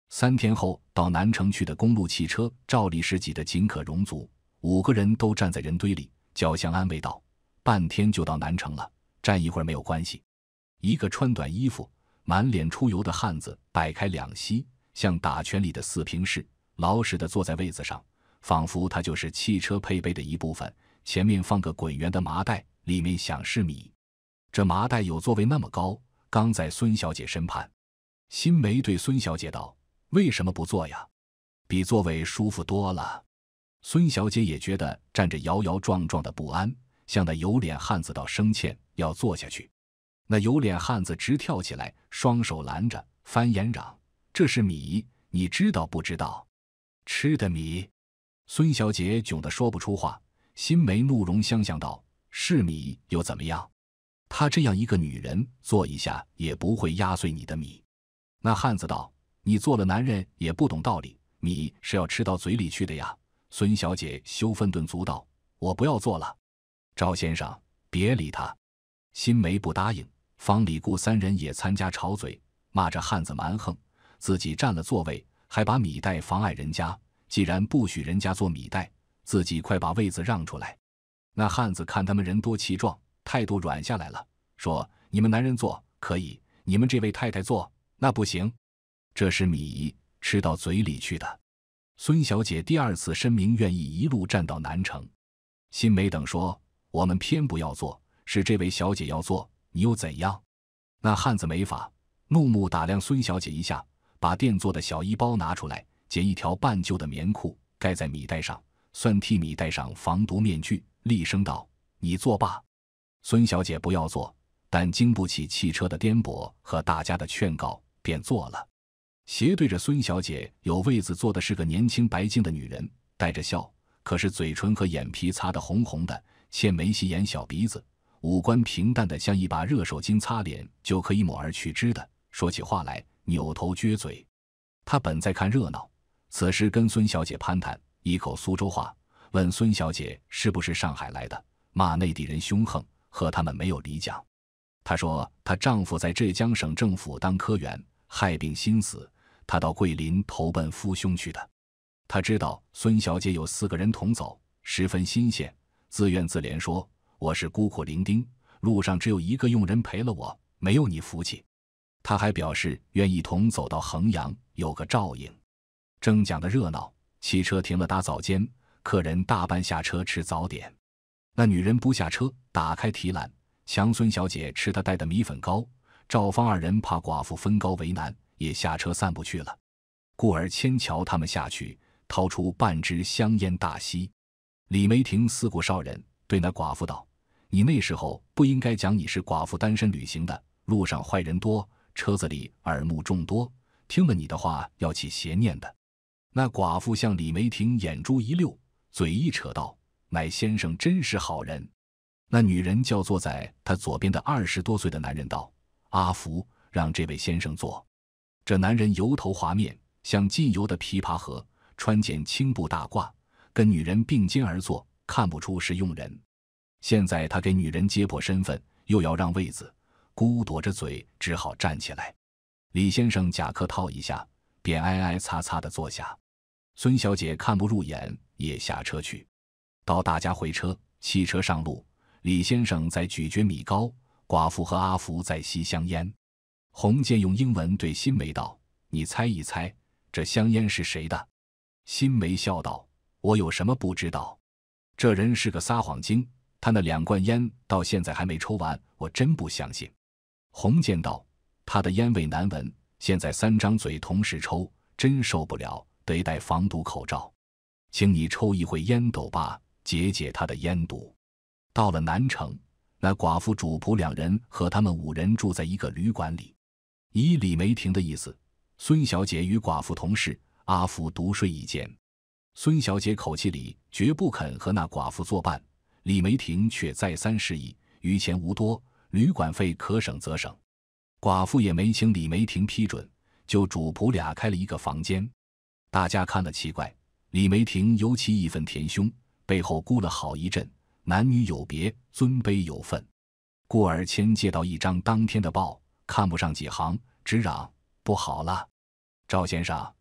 三天后到南城去的公路汽车照例是挤得仅可容足，五个人都站在人堆里，交相安慰道：“半天就到南城了，站一会儿没有关系。”一个穿短衣服、满脸出油的汉子摆开两膝，像打拳里的四平式，老实地坐在位子上，仿佛他就是汽车配备的一部分。前面放个滚圆的麻袋，里面想是米。这麻袋有座位那么高，刚在孙小姐身畔。新梅对孙小姐道：“为什么不坐呀？比座位舒服多了。”孙小姐也觉得站着摇摇撞撞的不安，向那有脸汉子道声歉，要坐下去。那有脸汉子直跳起来，双手拦着，翻眼嚷：“这是米，你知道不知道？吃的米！”孙小姐窘得说不出话。新梅怒容相向道：“是米又怎么样？她这样一个女人，坐一下也不会压碎你的米。”那汉子道：“你做了男人也不懂道理，米是要吃到嘴里去的呀。”孙小姐羞愤顿足道：“我不要做了。”赵先生，别理他。新梅不答应，方李顾三人也参加吵嘴，骂着汉子蛮横，自己占了座位，还把米袋妨碍人家，既然不许人家做米袋，自己快把位子让出来。那汉子看他们人多气壮，态度软下来了，说：“你们男人坐可以，你们这位太太坐那不行，这是米，吃到嘴里去的。”孙小姐第二次申明愿意一路站到南城。新梅等说：“我们偏不要坐，是这位小姐要坐，你又怎样？”那汉子没法，怒目打量孙小姐一下，把垫做的小衣包拿出来，捡一条半旧的棉裤盖在米袋上，算替米袋上防毒面具，厉声道：“你坐罢。”孙小姐不要坐，但经不起汽车的颠簸和大家的劝告，便坐了。斜对着孙小姐有位子坐的是个年轻白净的女人，带着笑，可是嘴唇和眼皮擦得红红的，欠眉细眼小鼻子，五官平淡的像一把热手巾擦脸就可以抹而去之的，说起话来扭头撅嘴。她本在看热闹，此时跟孙小姐攀谈，一口苏州话，问孙小姐是不是上海来的，骂内地人凶横，和他们没有理讲。她说她丈夫在浙江省政府当科员，害病心死，她到桂林投奔夫兄去的。她知道孙小姐有四个人同走，十分新鲜，自怨自怜说：“我是孤苦伶仃，路上只有一个佣人陪了我，没有你福气。”她还表示愿意同走到衡阳，有个照应。正讲得热闹，汽车停了打早间，客人大半下车吃早点。那女人不下车，打开提篮，强孙小姐吃她带的米粉糕。赵芳二人怕寡妇分糕为难，也下车散步去了。故而牵桥他们下去，掏出半支香烟大吸。李梅亭四顾少人对那寡妇道：“你那时候不应该讲你是寡妇单身旅行的，路上坏人多，车子里耳目众多，听了你的话要起邪念的。”那寡妇向李梅亭眼珠一溜，嘴一扯道：“乃先生真是好人。”那女人叫坐在他左边的二十多岁的男人道：“阿福，让这位先生坐。”这男人油头滑面，像浸油的琵琶河，穿件青布大褂，跟女人并肩而坐，看不出是佣人。现在他给女人揭破身份，又要让位子，咕躲着嘴，只好站起来。李先生假客套一下，便挨挨擦擦地坐下。孙小姐看不入眼，也下车去。到大家回车，汽车上路，李先生在咀嚼米糕，寡妇和阿福在吸香烟。洪建用英文对新梅道：“你猜一猜，这香烟是谁的？”新梅笑道：“我有什么不知道？这人是个撒谎精，他那两罐烟到现在还没抽完，我真不相信。”洪建道：“他的烟味难闻，现在三张嘴同时抽，真受不了，得戴防毒口罩。请你抽一回烟斗吧，解解他的烟毒。”到了南城，那寡妇主仆两人和他们五人住在一个旅馆里。以李梅亭的意思，孙小姐与寡妇同事，阿福独睡一间。孙小姐口气里绝不肯和那寡妇作伴，李梅亭却再三示意，余钱无多，旅馆费可省则省。寡妇也没请李梅亭批准，就主仆俩开了一个房间。大家看了奇怪，李梅亭尤其义愤填胸，背后估了好一阵，男女有别，尊卑有分。故而谦借到一张当天的报，看不上几行，直嚷：“不好了！赵先生，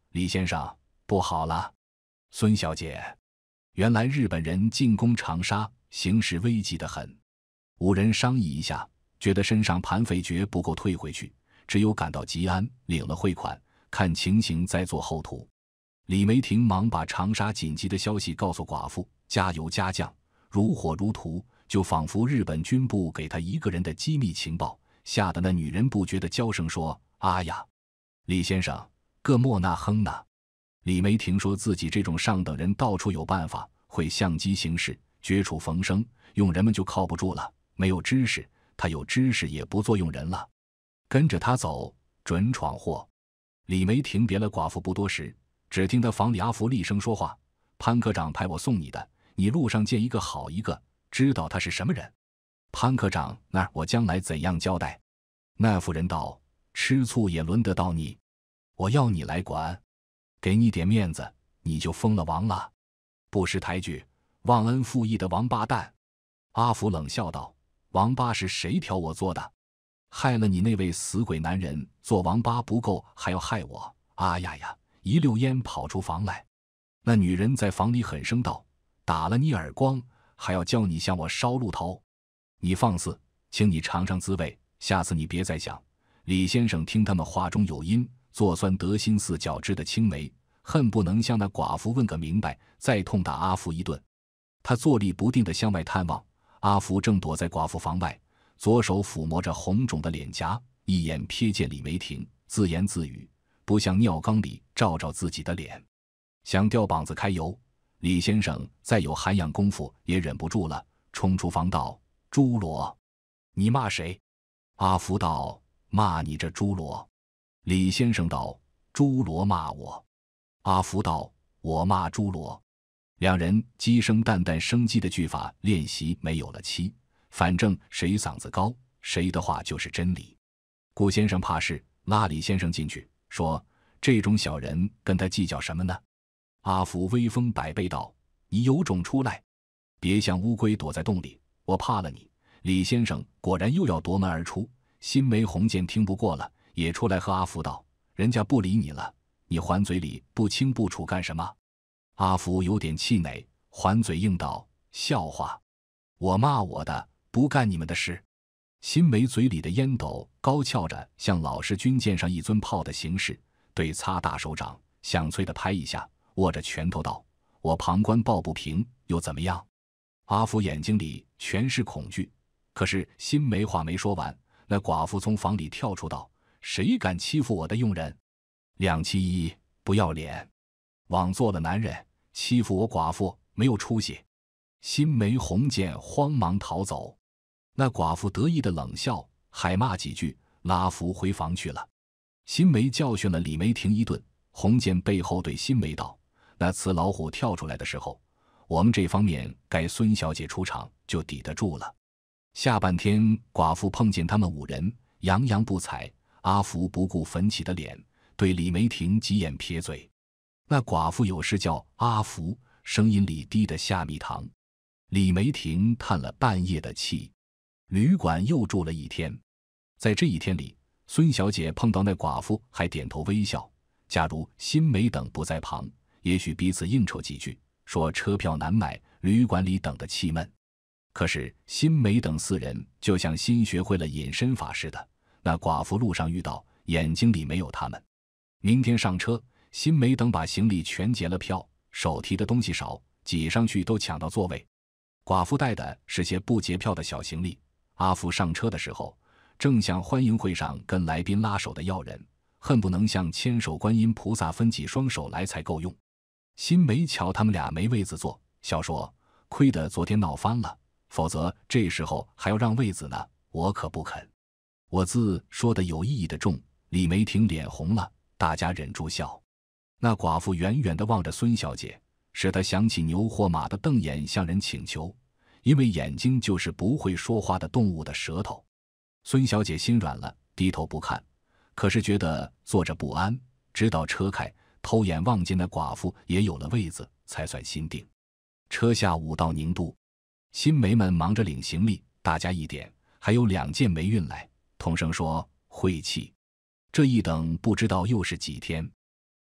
李先生，不好了！孙小姐，原来日本人进攻长沙，形势危急得很。五人商议一下，觉得身上盘费绝不够退回去，只有赶到吉安，领了汇款，看情形再做后图。李梅婷忙把长沙紧急的消息告诉寡妇，加油加酱，如火如荼，就仿佛日本军部给他一个人的机密情报，吓得那女人不觉的娇声说：“啊呀，李先生，个莫那哼呢。”李梅婷说自己这种上等人到处有办法，会相机行事，绝处逢生，用人们就靠不住了。没有知识，他有知识也不做用人了。跟着他走，准闯祸。李梅婷别了寡妇不多时，只听他房里阿福厉声说话：“潘科长派我送你的，你路上见一个好一个，知道他是什么人？”潘科长那儿我将来怎样交代？那妇人道：“吃醋也轮得到你，我要你来管，给你点面子，你就封了王了。不识抬举，忘恩负义的王八蛋！”阿福冷笑道：“王八是谁挑我做的？害了你那位死鬼男人，做王八不够，还要害我！啊呀呀！”一溜烟跑出房来。那女人在房里狠声道：“打了你耳光，还要教你向我烧鹿头！你放肆，请你尝尝滋味，下次你别再想。”李先生听他们话中有音，做酸得心似绞汁的青梅，恨不能向那寡妇问个明白，再痛打阿福一顿。他坐立不定地向外探望，阿福正躲在寡妇房外，左手抚摸着红肿的脸颊，一眼瞥见李梅婷，自言自语，不向尿缸里照照自己的脸，想吊膀子开油。李先生再有涵养功夫也忍不住了，冲出房道：“猪罗，你骂谁？”阿福道：“骂你这猪罗。”李先生道：“猪罗骂我。”阿福道：“我骂猪罗。”两人鸡声淡淡生机的句法练习没有了期，反正谁嗓子高，谁的话就是真理。顾先生怕事，拉李先生进去，说：“这种小人跟他计较什么呢？”阿福威风百倍道：“你有种出来，别像乌龟躲在洞里，我怕了你。”李先生果然又要夺门而出，新梅红见听不过了，也出来和阿福道：“人家不理你了，你还嘴里不清不楚干什么？”阿福有点气馁，还嘴应道：“笑话，我骂我的，不干你们的事。”新梅嘴里的烟斗高翘着，像老式军舰上一尊炮的形式，对擦大手掌，响脆地拍一下，握着拳头道：“我旁观抱不平，又怎么样？”阿福眼睛里全是恐惧，可是新梅话没说完，那寡妇从房里跳出道：“谁敢欺负我的佣人？两七一，不要脸，枉做了男人，欺负我寡妇，没有出息！”新梅红见慌忙逃走。那寡妇得意的冷笑，还骂几句，拉福回房去了。新梅教训了李梅婷一顿，红见背后对新梅道：“那雌老虎跳出来的时候，我们这方面该孙小姐出场就抵得住了。”下半天寡妇碰见他们五人，洋洋不睬。阿福不顾粉起的脸，对李梅婷急眼撇嘴。那寡妇有时叫阿福，声音里低得下蜜糖。李梅婷叹了半夜的气。旅馆又住了一天，在这一天里，孙小姐碰到那寡妇还点头微笑。假如新梅等不在旁，也许彼此应酬几句，说车票难买，旅馆里等得气闷。可是新梅等四人就像新学会了隐身法似的，那寡妇路上遇到，眼睛里没有他们。明天上车，新梅等把行李全结了票，手提的东西少，挤上去都抢到座位。寡妇带的是些不结票的小行李。阿福上车的时候，正像欢迎会上跟来宾拉手的要人，恨不能像牵手观音菩萨分几双手来才够用。新梅瞧他们俩没位子坐，笑说：“亏得昨天闹翻了，否则这时候还要让位子呢，我可不肯。”我字说的有意义的重，李梅婷脸红了，大家忍住笑。那寡妇远远地望着孙小姐，使她想起牛或马的瞪眼向人请求，因为眼睛就是不会说话的动物的舌头。孙小姐心软了，低头不看，可是觉得坐着不安，直到车开，偷眼望见那寡妇也有了位子，才算心定。车下五道宁度，新梅们忙着领行李，大家一点，还有两件没运来，同声说晦气。这一等不知道又是几天。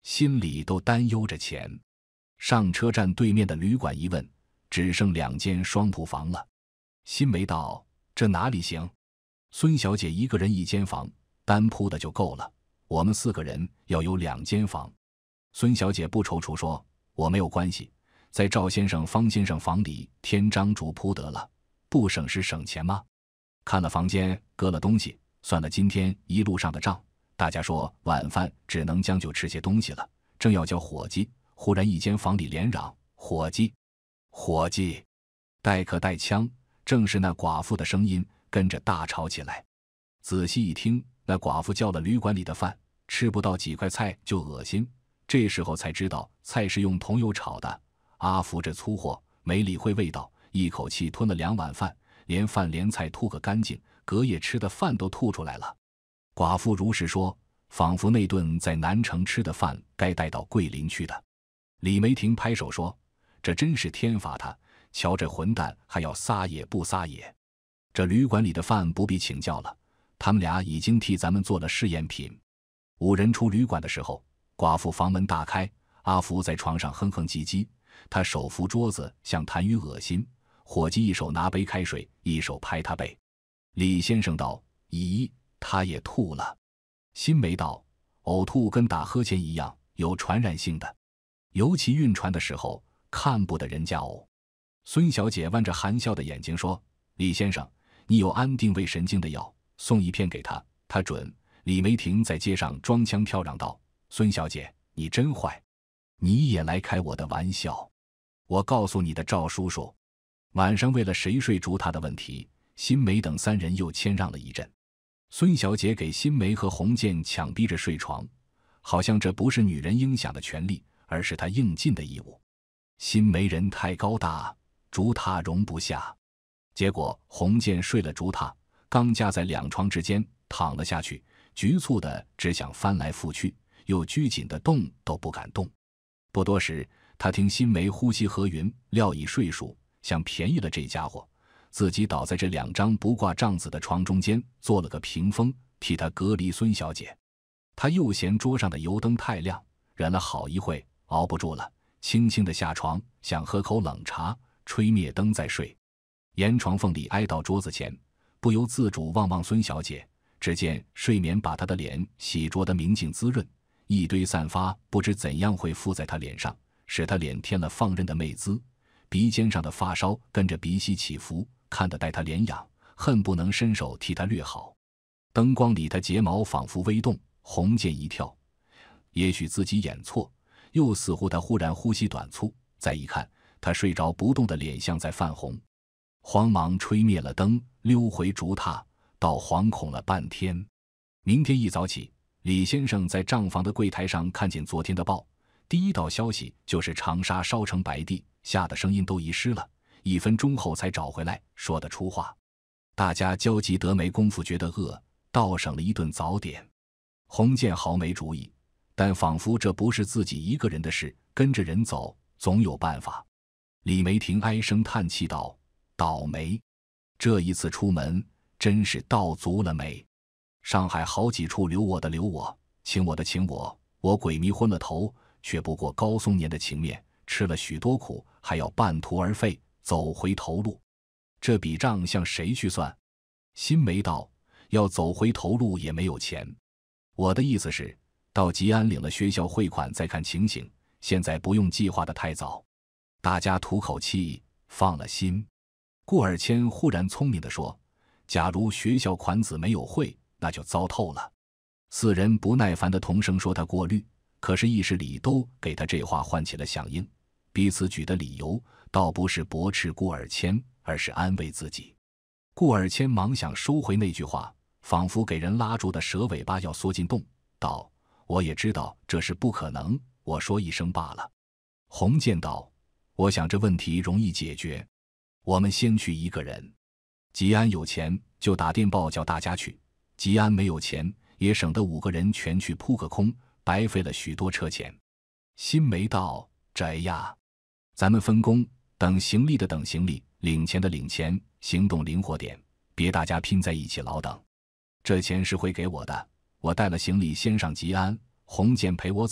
心里都担忧着钱。上车站对面的旅馆一问，只剩两间双铺房了。辛梅道：这哪里行？孙小姐一个人一间房，单铺的就够了，我们四个人要有两间房。孙小姐不踌躇说：我没有关系，在赵先生、方先生房里添张主铺得了，不省时省钱吗？看了房间，搁了东西，算了今天一路上的账，大家说晚饭只能将就吃些东西了，正要叫伙计，忽然一间房里连嚷：伙计，伙计！带客带枪，正是那寡妇的声音，跟着大吵起来。仔细一听，那寡妇叫了旅馆里的饭，吃不到几块菜就恶心，这时候才知道菜是用桐油炒的。阿福这粗货没理会味道，一口气吞了两碗饭，连饭连菜吐个干净，隔夜吃的饭都吐出来了。寡妇如实说，仿佛那顿在南城吃的饭该带到桂林去的。李梅婷拍手说：这真是天罚他，瞧这混蛋还要撒野不撒野。这旅馆里的饭不必请教了，他们俩已经替咱们做了试验品。五人出旅馆的时候，寡妇房门大开，阿福在床上哼哼唧唧，他手扶桌子像痰盂恶心，伙计一手拿杯开水，一手拍他背。李先生道：咦，他也吐了。辛梅道：呕吐跟打呵欠一样，有传染性的，尤其晕船的时候，看不得人家呕。孙小姐弯着含笑的眼睛说：李先生，你有安定胃神经的药，送一片给他，他准。李梅婷在街上装腔跳嚷道：孙小姐，你真坏，你也来开我的玩笑。我告诉你的赵叔叔。晚上为了谁睡竹榻的问题，辛梅等三人又谦让了一阵。孙小姐给辛梅和洪建抢逼着睡床，好像这不是女人应享的权利，而是她应尽的义务。辛梅人太高大，竹榻容不下，结果洪建睡了竹榻，刚夹在两床之间躺了下去，局促的只想翻来覆去，又拘谨的动都不敢动。不多时，他听辛梅呼吸和匀，料已睡熟，想便宜了这家伙，自己倒在这两张不挂帐子的床中间，做了个屏风，替他隔离孙小姐。他又嫌桌上的油灯太亮，忍了好一会，熬不住了，轻轻地下床，想喝口冷茶，吹灭灯再睡。沿床缝里挨到桌子前，不由自主望望孙小姐，只见睡眠把她的脸洗濯得明净滋润，一堆散发不知怎样会附在她脸上，使她脸添了放任的媚姿，鼻尖上的发梢跟着鼻息起伏，看得带她脸痒，恨不能伸手替她略好。灯光里她睫毛仿佛微动，红剑一跳，也许自己眼错，又似乎她忽然呼吸短促，再一看，她睡着不动的脸像在泛红。慌忙吹灭了灯，溜回竹榻，倒惶恐了半天。明天一早起，李先生在账房的柜台上看见昨天的报，第一道消息就是长沙烧成白地，吓得声音都遗失了，一分钟后才找回来，说得出话。大家焦急得没工夫觉得饿，倒省了一顿早点。洪建豪没主意，但仿佛这不是自己一个人的事，跟着人走总有办法。李梅婷唉声叹气道：倒霉，这一次出门真是倒足了霉。上海好几处留我的留我，请我的请我，我鬼迷昏了头，却不过高松年的情面，吃了许多苦，还要半途而废，走回头路。这笔账向谁去算？辛梅道：要走回头路也没有钱。我的意思是，到吉安领了学校汇款再看情形，现在不用计划得太早。大家吐口气，放了心。顾尔谦忽然聪明地说：假如学校款子没有汇，那就糟透了。四人不耐烦地同声说他过虑，可是议事里都给他这话唤起了响应，彼此举的理由倒不是驳斥顾尔谦，而是安慰自己。顾尔谦忙想收回那句话，仿佛给人拉住的蛇尾巴要缩进洞，道：我也知道这是不可能，我说一声罢了。洪建道：我想这问题容易解决，我们先去一个人。吉安有钱就打电报叫大家去，吉安没有钱也省得五个人全去扑个空，白费了许多车钱。辛梅道：这呀，咱们分工，等行李的等行李，领钱的领钱，行动灵活点，别大家拼在一起老等。这钱是会给我的，我带了行李先上吉安，洪建陪我走，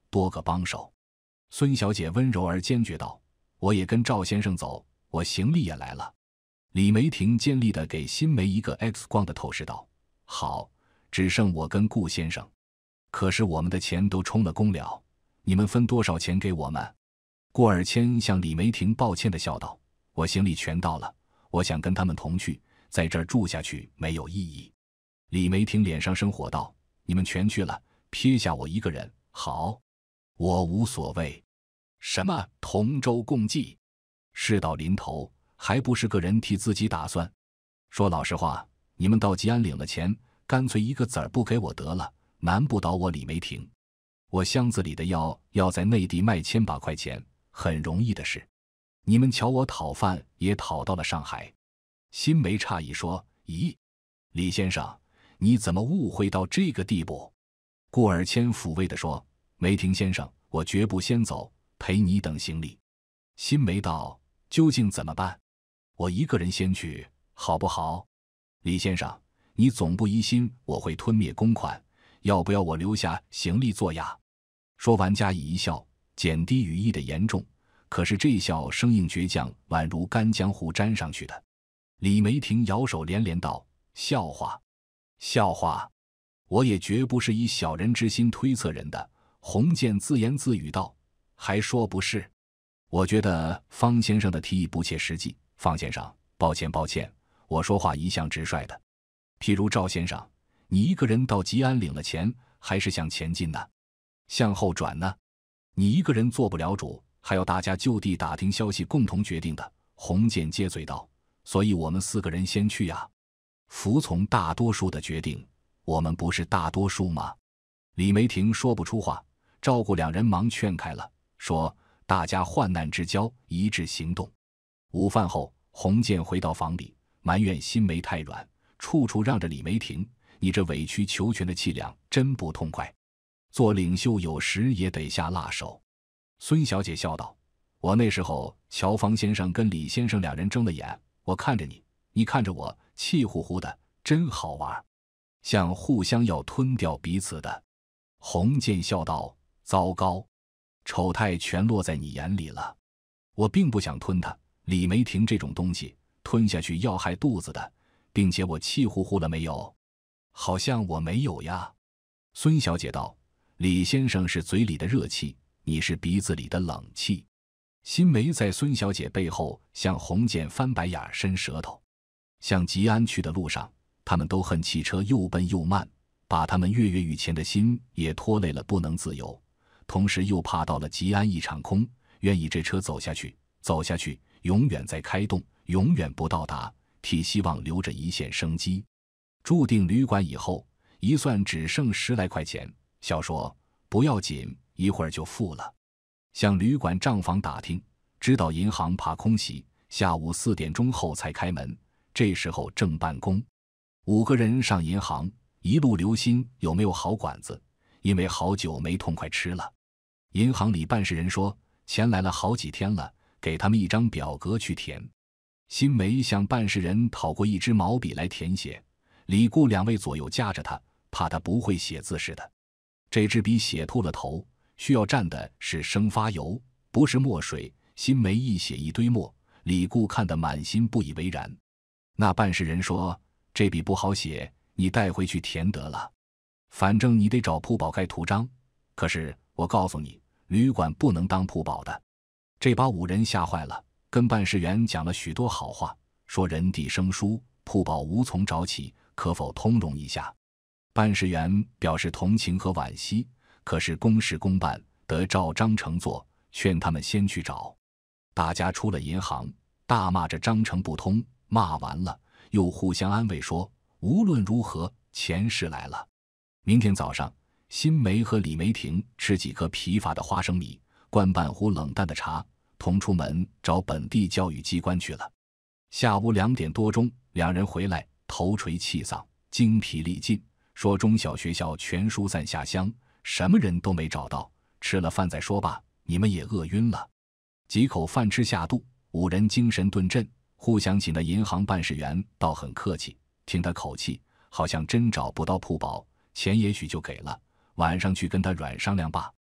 多个帮手。孙小姐温柔而坚决道：我也跟赵先生走，我行李也来了。李梅婷尖利地给辛梅一个 X 光的透视道：好，只剩我跟顾先生。可是我们的钱都充了公了，你们分多少钱给我们？顾尔谦向李梅婷抱歉地笑道：我行李全到了，我想跟他们同去，在这儿住下去没有意义。李梅婷脸上生火道：你们全去了，撇下我一个人，好，我无所谓。什么同舟共济？事到临头，还不是个人替自己打算？说老实话，你们到吉安领了钱，干脆一个子儿不给我得了，难不倒我李梅婷。我箱子里的药要在内地卖千把块钱，很容易的事。你们瞧我讨饭也讨到了上海。辛梅诧异说：咦，李先生，你怎么误会到这个地步？顾尔谦抚慰地说：梅婷先生，我绝不先走，陪你等行李。辛梅道：究竟怎么办？我一个人先去，好不好？李先生，你总不疑心我会吞灭公款，要不要我留下行李作哑？说完加以一笑，减低语意的严重，可是这笑生硬倔强，宛如干江湖沾上去的。李梅婷摇手连连道：笑话，笑话，我也绝不是以小人之心推测人的。洪建自言自语道：还说不是？我觉得方先生的提议不切实际。方先生，抱歉抱歉，我说话一向直率的。譬如赵先生，你一个人到吉安领了钱，还是向前进呢？向后转呢？你一个人做不了主，还要大家就地打听消息，共同决定的。洪建接嘴道：所以我们四个人先去呀，服从大多数的决定，我们不是大多数吗？李梅婷说不出话，赵顾两人忙劝开了，说大家患难之交，一致行动。午饭后，洪建回到房里，埋怨辛梅太软，处处让着李梅婷，你这委曲求全的气量真不痛快，做领袖有时也得下辣手。孙小姐笑道：我那时候乔方先生跟李先生两人睁了眼，我看着你，你看着我，气呼呼的，真好玩，像互相要吞掉彼此的。洪建笑道：糟糕，丑态全落在你眼里了。我并不想吞他，李梅婷这种东西吞下去要害肚子的，并且我气呼呼了没有？好像我没有呀。孙小姐道：李先生是嘴里的热气，你是鼻子里的冷气。辛梅在孙小姐背后向洪建翻白眼伸舌头。向吉安去的路上，他们都恨汽车又笨又慢，把他们跃跃欲前的心也拖累了，不能自由。同时又怕到了吉安一场空，愿意这车走下去，走下去，永远在开动，永远不到达，替希望留着一线生机。住定旅馆以后，一算只剩十来块钱，笑说不要紧，一会儿就付了。向旅馆账房打听，知道银行怕空袭，下午四点钟后才开门，这时候正办公。五个人上银行，一路留心有没有好馆子，因为好久没痛快吃了。银行里办事人说钱来了好几天了，给他们一张表格去填。辛梅向办事人讨过一支毛笔来填写，李顾两位左右夹着他，怕他不会写字似的。这支笔写秃了头，需要蘸的是生发油，不是墨水。辛梅一写一堆墨，李顾看得满心不以为然。那办事人说：这笔不好写，你带回去填得了，反正你得找铺保盖图章。可是我告诉你，旅馆不能当铺保的。这把五人吓坏了，跟办事员讲了许多好话，说人地生疏，铺保无从找起，可否通融一下？办事员表示同情和惋惜，可是公事公办，得照章程做，劝他们先去找。大家出了银行，大骂着章程不通，骂完了又互相安慰说无论如何钱是来了。明天早上，辛梅和李梅婷吃几颗疲乏的花生米，灌半壶冷淡的茶，同出门找本地教育机关去了。下午两点多钟，两人回来，头垂气丧，精疲力尽，说中小学校全疏散下乡，什么人都没找到，吃了饭再说吧，你们也饿晕了。几口饭吃下肚，五人精神顿振，互相请的银行办事员倒很客气，听他口气，好像真找不到铺保，钱也许就给了，晚上去跟他软商量罢。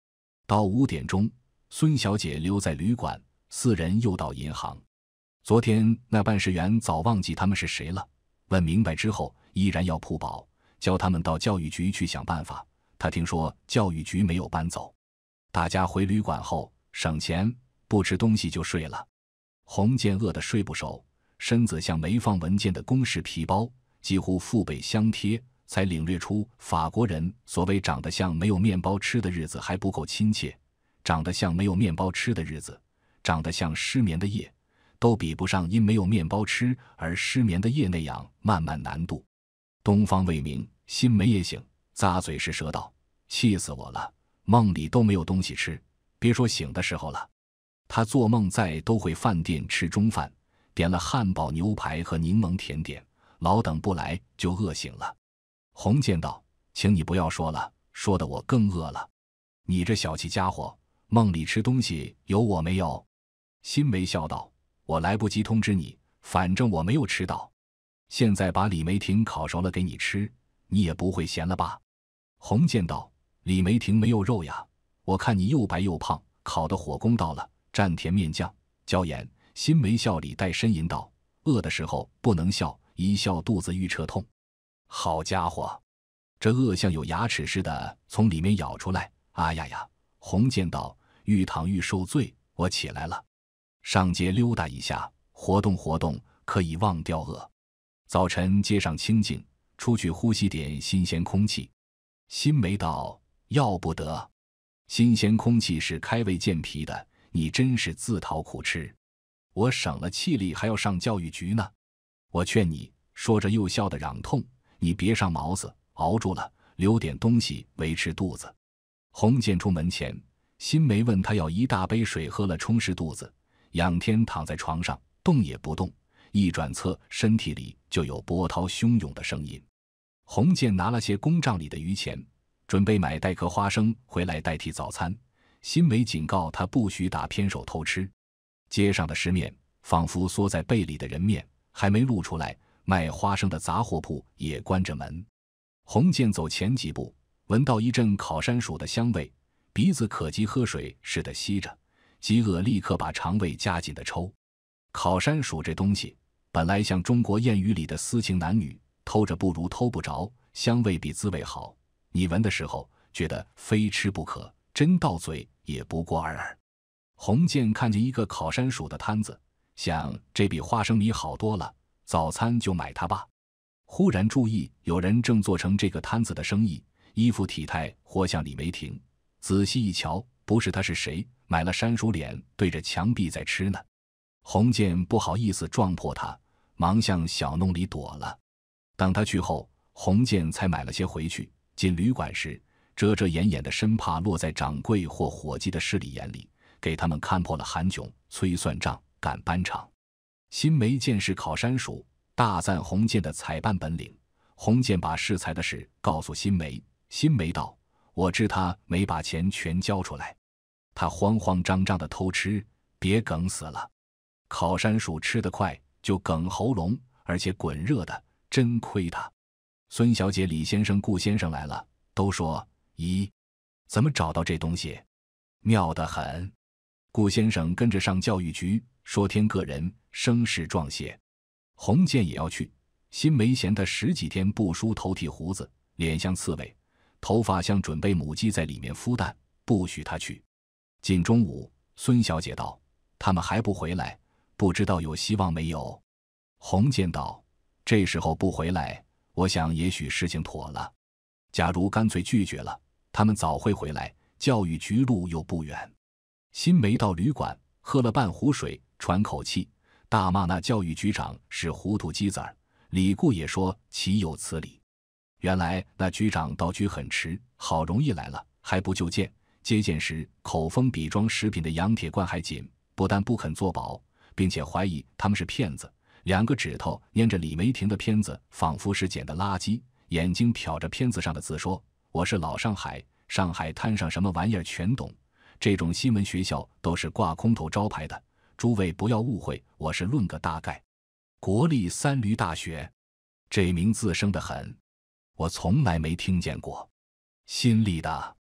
到五点钟，孙小姐留在旅馆，四人又到银行。昨天那办事员早忘记他们是谁了，问明白之后依然要铺保，叫他们到教育局去想办法。他听说教育局没有搬走。大家回旅馆后省钱，不吃东西就睡了。洪建饿得睡不熟，身子像没放文件的公事皮包，几乎腹背相贴，才领略出法国人所谓长得像没有面包吃的日子还不够亲切，长得像没有面包吃的日子，长得像失眠的夜，都比不上因没有面包吃而失眠的夜那样漫漫难度。东方未明，心没也醒，咂嘴是舌道：气死我了，梦里都没有东西吃，别说醒的时候了。他做梦在都会饭店吃中饭，点了汉堡牛排和柠檬甜点，老等不来就饿醒了。洪建道：请你不要说了，说的我更饿了。你这小气家伙，梦里吃东西有我没有？辛梅笑道：我来不及通知你，反正我没有吃到。现在把李梅婷烤熟了给你吃，你也不会咸了吧？洪建道：李梅婷没有肉呀，我看你又白又胖，烤的火功到了，蘸甜面酱椒盐。辛梅笑里带呻吟道：饿的时候不能笑，一笑肚子愈彻痛。好家伙，这饿像有牙齿似的从里面咬出来。啊呀呀！洪建道：愈躺愈受罪，我起来了，上街溜达一下，活动活动，可以忘掉饿。早晨街上清静，出去呼吸点新鲜空气。辛梅道：要不得，新鲜空气是开胃健脾的，你真是自讨苦吃。我省了气力还要上教育局呢。我劝你，说着又笑得嚷痛，你别上毛子，熬住了，留点东西维持肚子。洪建出门前，辛梅问他要一大杯水喝了充实肚子。仰天躺在床上动也不动，一转侧身体里就有波涛汹涌的声音。洪建拿了些公账里的余钱，准备买带壳花生回来代替早餐。辛梅警告他不许打偏手偷吃。街上的尸面仿佛缩在被里的人面，还没露出来，卖花生的杂货铺也关着门。洪建走前几步，闻到一阵烤山薯的香味，鼻子可及喝水似的吸着，饥饿立刻把肠胃加紧的抽。烤山薯这东西本来像中国谚语里的私情男女，偷着不如偷不着，香味比滋味好，你闻的时候觉得非吃不可，真到嘴也不过尔尔。洪建看见一个烤山薯的摊子，想这比花生米好多了，早餐就买它吧。忽然注意有人正做成这个摊子的生意，衣服体态活像李梅婷，仔细一瞧，不是他是谁？买了山薯脸对着墙壁在吃呢。洪建不好意思撞破他，忙向小弄里躲了。等他去后，洪建才买了些回去。进旅馆时，遮遮掩掩的，生怕落在掌柜或伙计的势力眼里，给他们看破了韩炯，催算账，赶班场。辛梅见是烤山薯，大赞洪建的采办本领。洪建把试材的事告诉辛梅，辛梅道：我知他没把钱全交出来，他慌慌张张的偷吃，别梗死了。烤山薯吃得快，就梗喉咙，而且滚热的，真亏他。孙小姐、李先生、顾先生来了，都说：咦，怎么找到这东西？妙得很。顾先生跟着上教育局，说添个人，声势壮些。洪建也要去，辛梅嫌他十几天不梳头剃胡子，脸像刺猬，头发像准备母鸡在里面孵蛋，不许他去。近中午，孙小姐道：他们还不回来，不知道有希望没有？洪建道：这时候不回来，我想也许事情妥了。假如干脆拒绝了，他们早会回来，教育局路又不远。辛梅到旅馆喝了半壶水，喘口气，大骂那教育局长是糊涂鸡子儿。李固也说岂有此理。原来那局长到局很迟，好容易来了，还不就见。接见时口封比装食品的洋铁罐还紧，不但不肯作保，并且怀疑他们是骗子。两个指头粘着李梅婷的片子，仿佛是捡的垃圾，眼睛瞟着片子上的字说：我是老上海，上海滩上什么玩意儿全懂，这种新闻学校都是挂空头招牌的，诸位不要误会，我是论个大概。国立三闾大学，这名字生得很，我从来没听见过。新立的，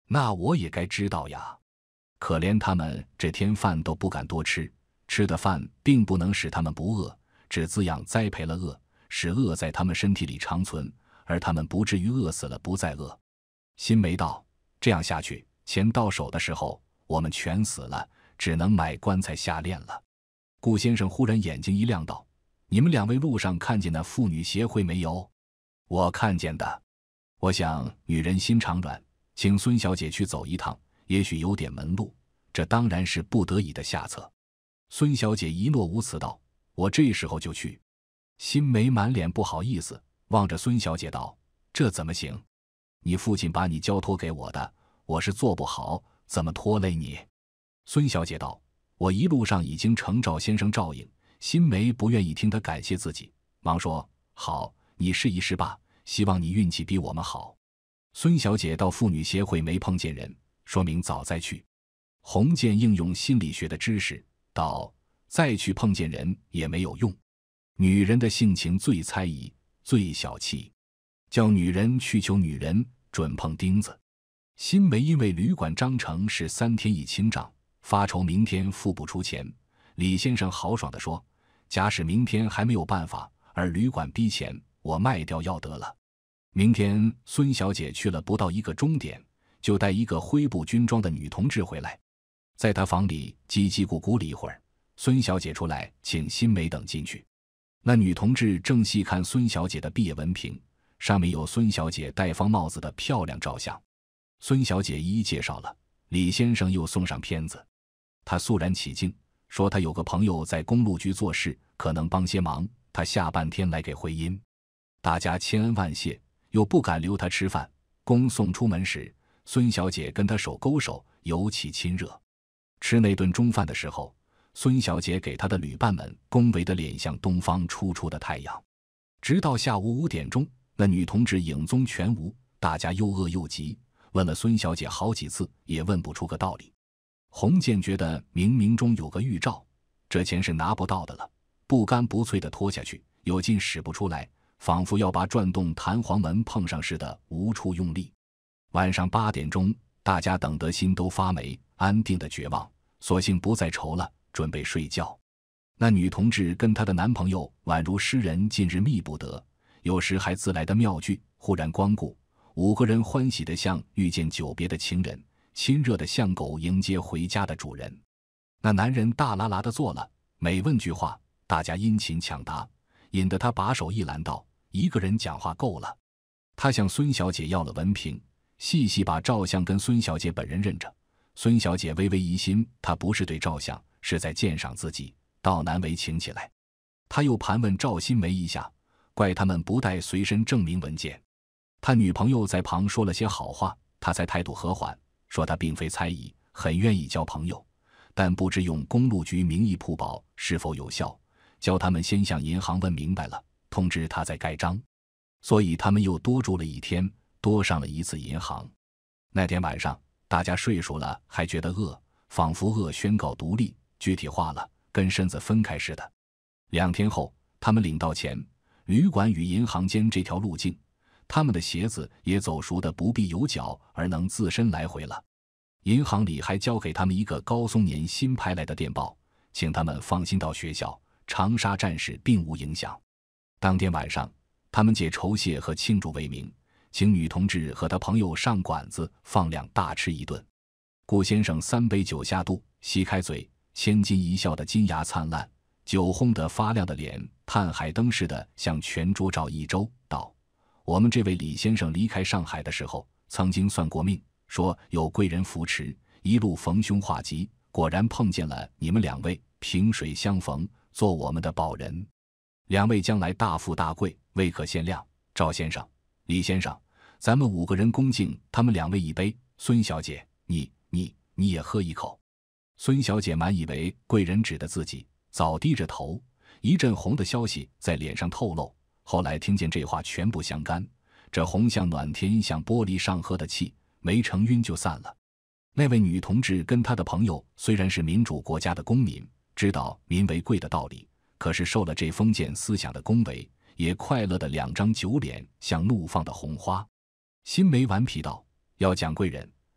那我也该知道呀。可怜他们这天饭都不敢多吃，吃的饭并不能使他们不饿，只滋养栽培了饿，使饿在他们身体里长存，而他们不至于饿死了不再饿。辛梅道：这样下去，钱到手的时候，我们全死了，只能买棺材下殓了。顾先生忽然眼睛一亮道：你们两位路上看见那妇女协会没有？我看见的。我想女人心肠软，请孙小姐去走一趟，也许有点门路，这当然是不得已的下策。孙小姐一诺无词道：我这时候就去。辛梅满脸不好意思，望着孙小姐道：这怎么行？你父亲把你交托给我的，我是做不好，怎么拖累你？孙小姐道：我一路上已经承赵先生照应。辛梅不愿意听他感谢自己，忙说：好，你试一试吧，希望你运气比我们好。孙小姐到妇女协会没碰见人，说明早再去。洪建应用心理学的知识，道：再去碰见人也没有用。女人的性情最猜疑，最小气，叫女人去求女人，准碰钉子。辛梅因为旅馆章程是三天一清账，发愁明天付不出钱。李先生豪爽地说：假使明天还没有办法，而旅馆逼钱，我卖掉要得了。明天孙小姐去了不到一个钟点，就带一个灰布军装的女同志回来，在她房里叽叽咕咕了一会儿，孙小姐出来请辛梅等进去。那女同志正细看孙小姐的毕业文凭，上面有孙小姐戴方帽子的漂亮照相。孙小姐一一介绍了，李先生又送上片子。她肃然起敬，说他有个朋友在公路局做事，可能帮些忙，他下半天来给回音。大家千恩万谢，又不敢留他吃饭。恭送出门时，孙小姐跟他手勾手，尤其亲热。吃那顿中饭的时候，孙小姐给她的旅伴们恭维的脸像东方初出的太阳。直到下午五点钟，那女同志影踪全无，大家又饿又急，问了孙小姐好几次，也问不出个道理。洪建觉得冥冥中有个预兆，这钱是拿不到的了，不干不脆地拖下去，有劲使不出来，仿佛要把转动弹簧门碰上似的，无处用力。晚上八点钟，大家等得心都发霉，安定的绝望，索性不再愁了，准备睡觉。那女同志跟她的男朋友宛如诗人近日觅不得，有时还自来的妙句忽然光顾，五个人欢喜得像遇见久别的情人，亲热的像狗迎接回家的主人。那男人大啦啦地坐了，每问句话，大家殷勤抢答，引得他把手一拦道：一个人讲话够了。他向孙小姐要了文凭，细细把照相跟孙小姐本人认着。孙小姐微微疑心，他不是对照相，是在鉴赏自己，倒难为情起来。他又盘问赵新梅一下，怪他们不带随身证明文件。他女朋友在旁说了些好话，他才态度和缓，说他并非猜疑，很愿意交朋友，但不知用公路局名义铺保是否有效，叫他们先向银行问明白了，通知他再盖章。所以他们又多住了一天，多上了一次银行。那天晚上大家睡熟了，还觉得饿，仿佛饿宣告独立，具体化了，跟身子分开似的。两天后，他们领到钱，旅馆与银行间这条路径，他们的鞋子也走熟的不必有脚，而能自身来回了。银行里还交给他们一个高松年新派来的电报，请他们放心到学校，长沙战事并无影响。当天晚上，他们借酬谢和庆祝为名，请女同志和她朋友上馆子放量大吃一顿。顾先生三杯酒下肚，吸开嘴，千金一笑的金牙灿烂，酒烘得发亮的脸探海灯似的向全桌照一周，道：我们这位李先生离开上海的时候，曾经算过命，说有贵人扶持，一路逢凶化吉，果然碰见了你们两位，萍水相逢，做我们的保人。两位将来大富大贵，未可限量。赵先生、李先生，咱们五个人恭敬他们两位一杯。孙小姐，你你你也喝一口。孙小姐满以为贵人指的自己，早低着头，一阵红的消息在脸上透露，后来听见这话全部相干，这红像暖天像玻璃上喝的气，没成晕就散了。那位女同志跟她的朋友虽然是民主国家的公民，知道民为贵的道理，可是受了这封建思想的恭维，也快乐的两张酒脸像怒放的红花。辛梅顽皮道：要讲贵人，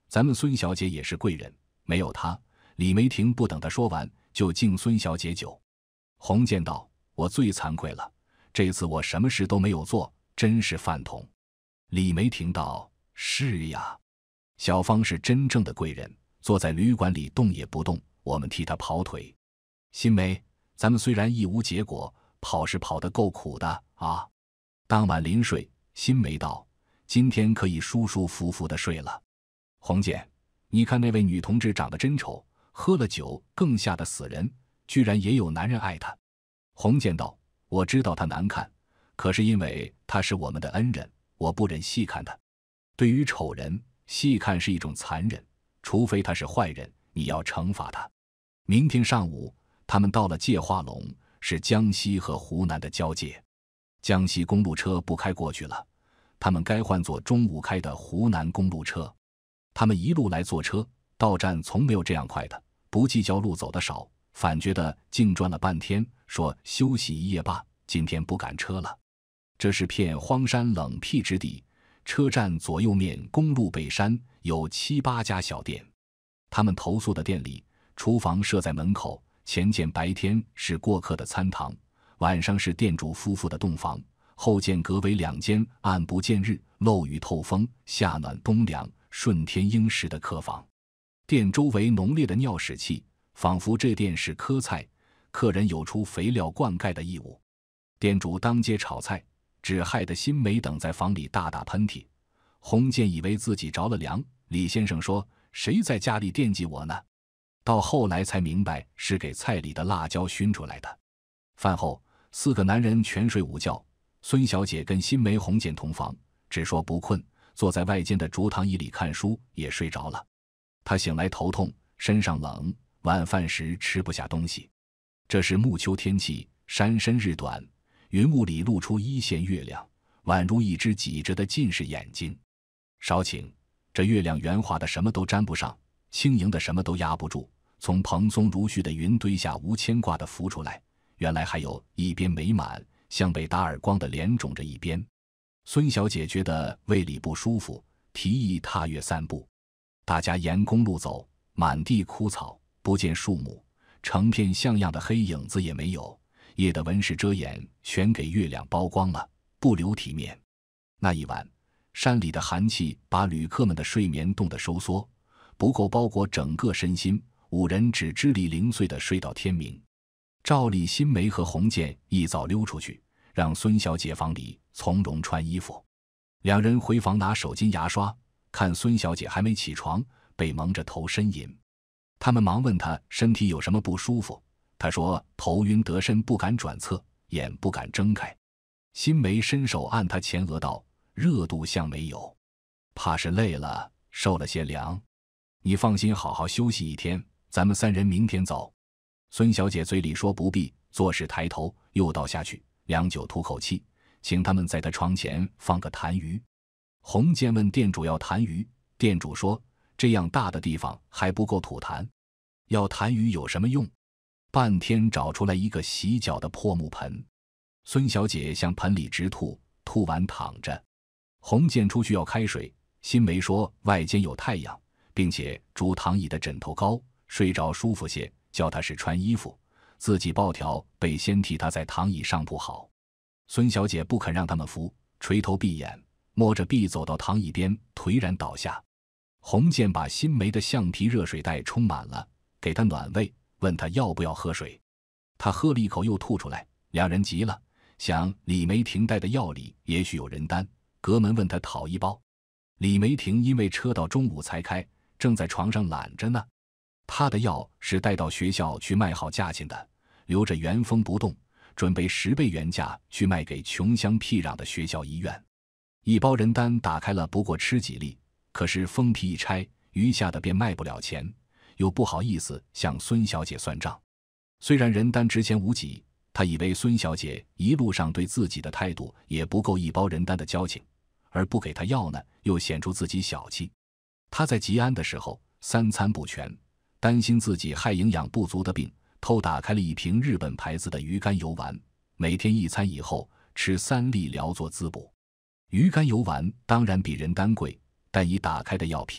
咱们孙小姐也是贵人，没有她，李梅婷不等她说完，就敬孙小姐酒。洪建道：我最惭愧了，这次我什么事都没有做，真是饭桶。李梅婷道：是呀，小芳是真正的贵人，坐在旅馆里动也不动，我们替她跑腿。新梅，咱们虽然一无结果，跑是跑得够苦的啊。当晚临睡，新梅道：今天可以舒舒服服地睡了。洪建，你看那位女同志长得真丑，喝了酒更吓得死人，居然也有男人爱她。洪建道：我知道她难看，可是因为她是我们的恩人，我不忍细看她。对于丑人，细看是一种残忍，除非他是坏人，你要惩罚他。明天上午，他们到了界化陇，是江西和湖南的交界。江西公路车不开过去了，他们该换坐中午开的湖南公路车。他们一路来坐车，到站从没有这样快的，不计较路走得少，反觉得净转了半天，说休息一夜罢，今天不赶车了。这是片荒山冷僻之地，车站左右面公路北山，有七八家小店。他们投宿的店里，厨房设在门口，前见白天是过客的餐堂，晚上是店主夫妇的洞房，后间隔为两间暗不见日、漏雨透风、夏暖冬凉、顺天应时的客房。店周围浓烈的尿屎气，仿佛这店是科菜，客人有出肥料灌溉的义务。店主当街炒菜，只害得新梅等在房里大打喷嚏。洪建以为自己着了凉，李先生说：谁在家里惦记我呢？到后来才明白是给菜里的辣椒熏出来的。饭后，四个男人全睡午觉，孙小姐跟新梅、洪建同房，只说不困，坐在外间的竹躺椅里看书，也睡着了。她醒来头痛，身上冷，晚饭时吃不下东西。这是暮秋天气，山深日短，云雾里露出一线月亮，宛如一只挤着的近视眼睛。少顷，这月亮圆滑的什么都沾不上，轻盈的什么都压不住，从蓬松如絮的云堆下无牵挂地浮出来。原来还有一边美满，像被打耳光的脸肿着一边。孙小姐觉得胃里不舒服，提议踏月散步。大家沿公路走，满地枯草，不见树木，成片像样的黑影子也没有，夜的纹饰遮掩全给月亮包光了，不留体面。那一晚，山里的寒气把旅客们的睡眠冻得收缩，不够包裹整个身心，五人只支离零碎地睡到天明。照例新梅和洪建一早溜出去，让孙小姐房里从容穿衣服。两人回房拿手巾牙刷，看孙小姐还没起床，被蒙着头呻吟。他们忙问她身体有什么不舒服，她说头晕得身，不敢转侧，眼不敢睁开。新梅伸手按她前额道：热度像没有，怕是累了，受了些凉。你放心，好好休息一天，咱们三人明天走。孙小姐嘴里说不必，做事抬头又倒下去，良久吐口气，请他们在她床前放个痰盂。洪建问店主要痰盂，店主说这样大的地方还不够吐痰，要痰盂有什么用？半天找出来一个洗脚的破木盆，孙小姐向盆里直吐，吐完躺着。洪建出去要开水，新梅说外间有太阳，并且竹躺椅的枕头高，睡着舒服些，叫他是穿衣服，自己抱条被先替他在躺椅上铺好。孙小姐不肯让他们扶，垂头闭眼，摸着臂走到躺椅边，颓然倒下。洪建把新梅的橡皮热水袋充满了，给她暖胃，问她要不要喝水。她喝了一口又吐出来，两人急了，想李梅婷带的药里也许有人丹，隔门问她讨一包。李梅婷因为车到中午才开，正在床上懒着呢。她的药是带到学校去卖好价钱的，留着原封不动，准备十倍原价去卖给穷乡僻壤的学校医院。一包人丹打开了不过吃几粒，可是封皮一拆，余下的便卖不了钱，又不好意思向孙小姐算账。虽然人丹值钱无几，她以为孙小姐一路上对自己的态度也不够一包人丹的交情，而不给她药呢，又显出自己小气。她在吉安的时候三餐不全，担心自己害营养不足的病，偷打开了一瓶日本牌子的鱼肝油丸，每天一餐以后吃三粒疗作滋补。鱼肝油丸当然比人丹贵，但已打开的药瓶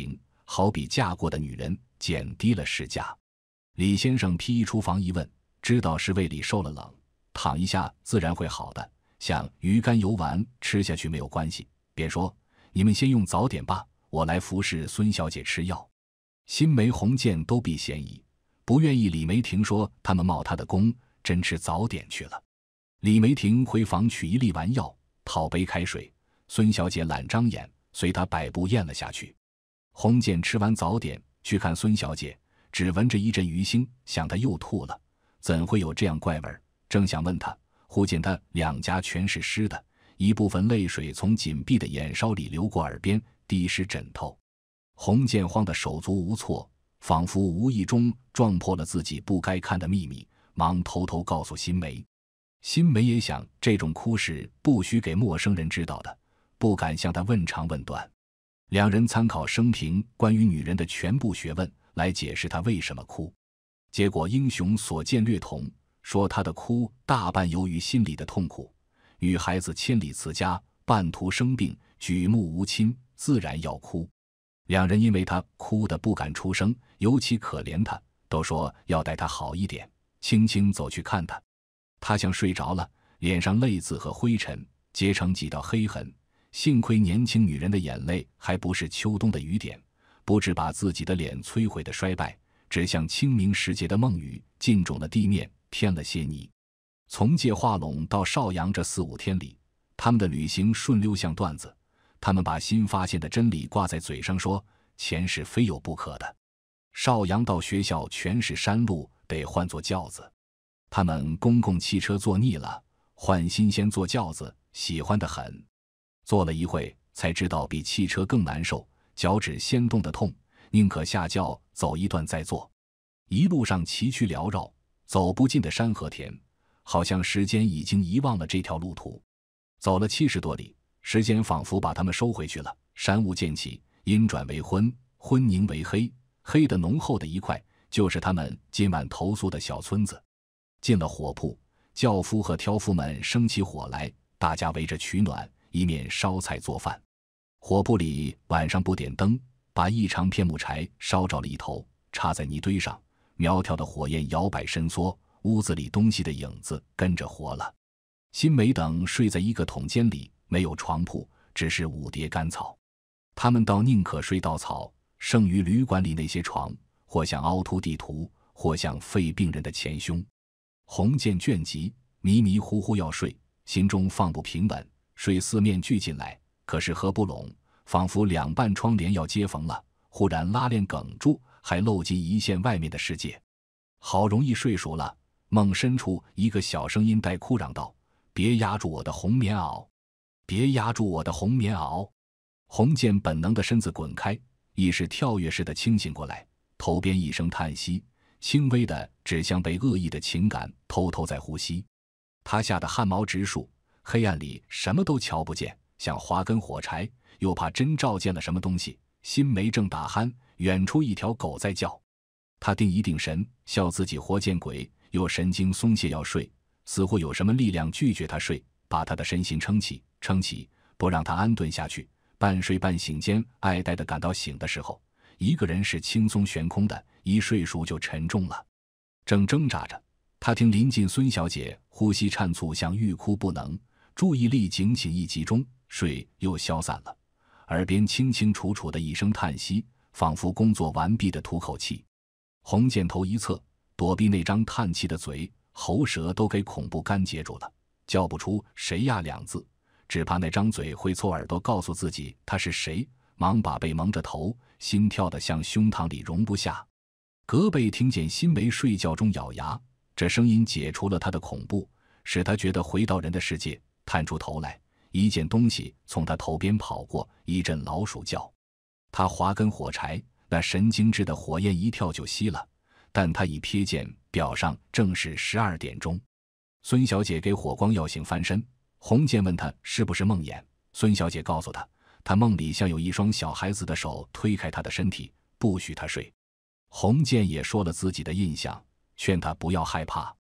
好比嫁过的女人，减低了市价。李先生披衣出房一问，知道是胃里受了冷，躺一下自然会好的，像鱼肝油丸吃下去没有关系。便说：你们先用早点吧，我来服侍孙小姐吃药。新梅、红建都避嫌疑，不愿意李梅婷说他们冒他的功，真吃早点去了。李梅婷回房取一粒丸药，讨杯开水，孙小姐懒张眼，随他摆步咽了下去。红建吃完早点去看孙小姐，只闻着一阵鱼腥，想她又吐了，怎会有这样怪味？正想问她，忽见她两颊全是湿的，一部分泪水从紧闭的眼梢里流过耳边，滴湿枕头。洪建慌得手足无措，仿佛无意中撞破了自己不该看的秘密，忙偷偷告诉新梅。新梅也想这种哭事不许给陌生人知道的，不敢向他问长问短。两人参考生平关于女人的全部学问来解释她为什么哭，结果英雄所见略同，说她的哭大半由于心里的痛苦。女孩子千里辞家，半途生病，举目无亲，自然要哭。两人因为她哭得不敢出声，尤其可怜她，都说要待她好一点，轻轻走去看她。她像睡着了，脸上泪渍和灰尘结成几道黑痕，幸亏年轻女人的眼泪还不是秋冬的雨点，不致把自己的脸摧毁的衰败，只像清明时节的梦雨，浸肿了地面，添了些泥。从界化陇到邵阳这四五天里，他们的旅行顺溜像段子，他们把新发现的真理挂在嘴上说，前世非有不可的。邵阳到学校全是山路，得换作轿子。他们公共汽车坐腻了，换新鲜坐轿子，喜欢得很。坐了一会才知道比汽车更难受，脚趾先冻得痛，宁可下轿走一段再坐。一路上崎岖缭绕，走不尽的山和田，好像时间已经遗忘了这条路途。走了七十多里，时间仿佛把他们收回去了。山雾渐起，阴转为昏，昏凝为黑，黑的浓厚的一块，就是他们今晚投宿的小村子。进了火铺，轿夫和挑夫们生起火来，大家围着取暖，一面烧菜做饭。火铺里晚上不点灯，把一长片木柴烧着了一头，插在泥堆上，苗条的火焰摇摆伸缩，屋子里东西的影子跟着活了。新梅等睡在一个筒间里，没有床铺，只是五叠干草。他们倒宁可睡稻草，胜于旅馆里那些床，或像凹凸地图，或像肺病人的前胸。洪建倦极，迷迷糊糊要睡，心中放不平稳，水四面聚进来，可是合不拢，仿佛两半窗帘要接缝了，忽然拉链哽住，还露进一线外面的世界。好容易睡熟了，梦深处一个小声音带哭嚷道：别压住我的红棉袄，别压住我的红棉袄。洪建本能的身子滚开，意识跳跃似的清醒过来，头边一声叹息，轻微的只像被恶意的情感偷偷在呼吸。他吓得汗毛直竖，黑暗里什么都瞧不见，想划根火柴，又怕真照见了什么东西。新梅正打鼾，远处一条狗在叫。他定一定神，笑自己活见鬼，又神经松懈要睡，似乎有什么力量拒绝他睡，把他的身心撑起撑起，不让他安顿下去。半睡半醒间，爱呆的感到醒的时候，一个人是轻松悬空的，一睡熟就沉重了。正挣扎着，他听临近孙小姐呼吸颤促，像欲哭不能，注意力警醒一集中，睡又消散了。耳边清清楚楚的一声叹息，仿佛工作完毕的吐口气。洪建头一侧，躲避那张叹气的嘴，喉舌都给恐怖干结住了，叫不出谁呀两字，只怕那张嘴会凑耳朵告诉自己他是谁，忙把背蒙着头，心跳得像胸膛里容不下。隔辈听见新梅睡觉中咬牙，这声音解除了他的恐怖，使他觉得回到人的世界，探出头来，一件东西从他头边跑过，一阵老鼠叫。他划根火柴，那神经质的火焰一跳就熄了，但他已瞥见表上正是十二点钟。孙小姐给火光耀醒翻身，洪建问她是不是梦魇，孙小姐告诉他，她梦里像有一双小孩子的手推开她的身体，不许她睡。洪建也说了自己的印象，劝她不要害怕。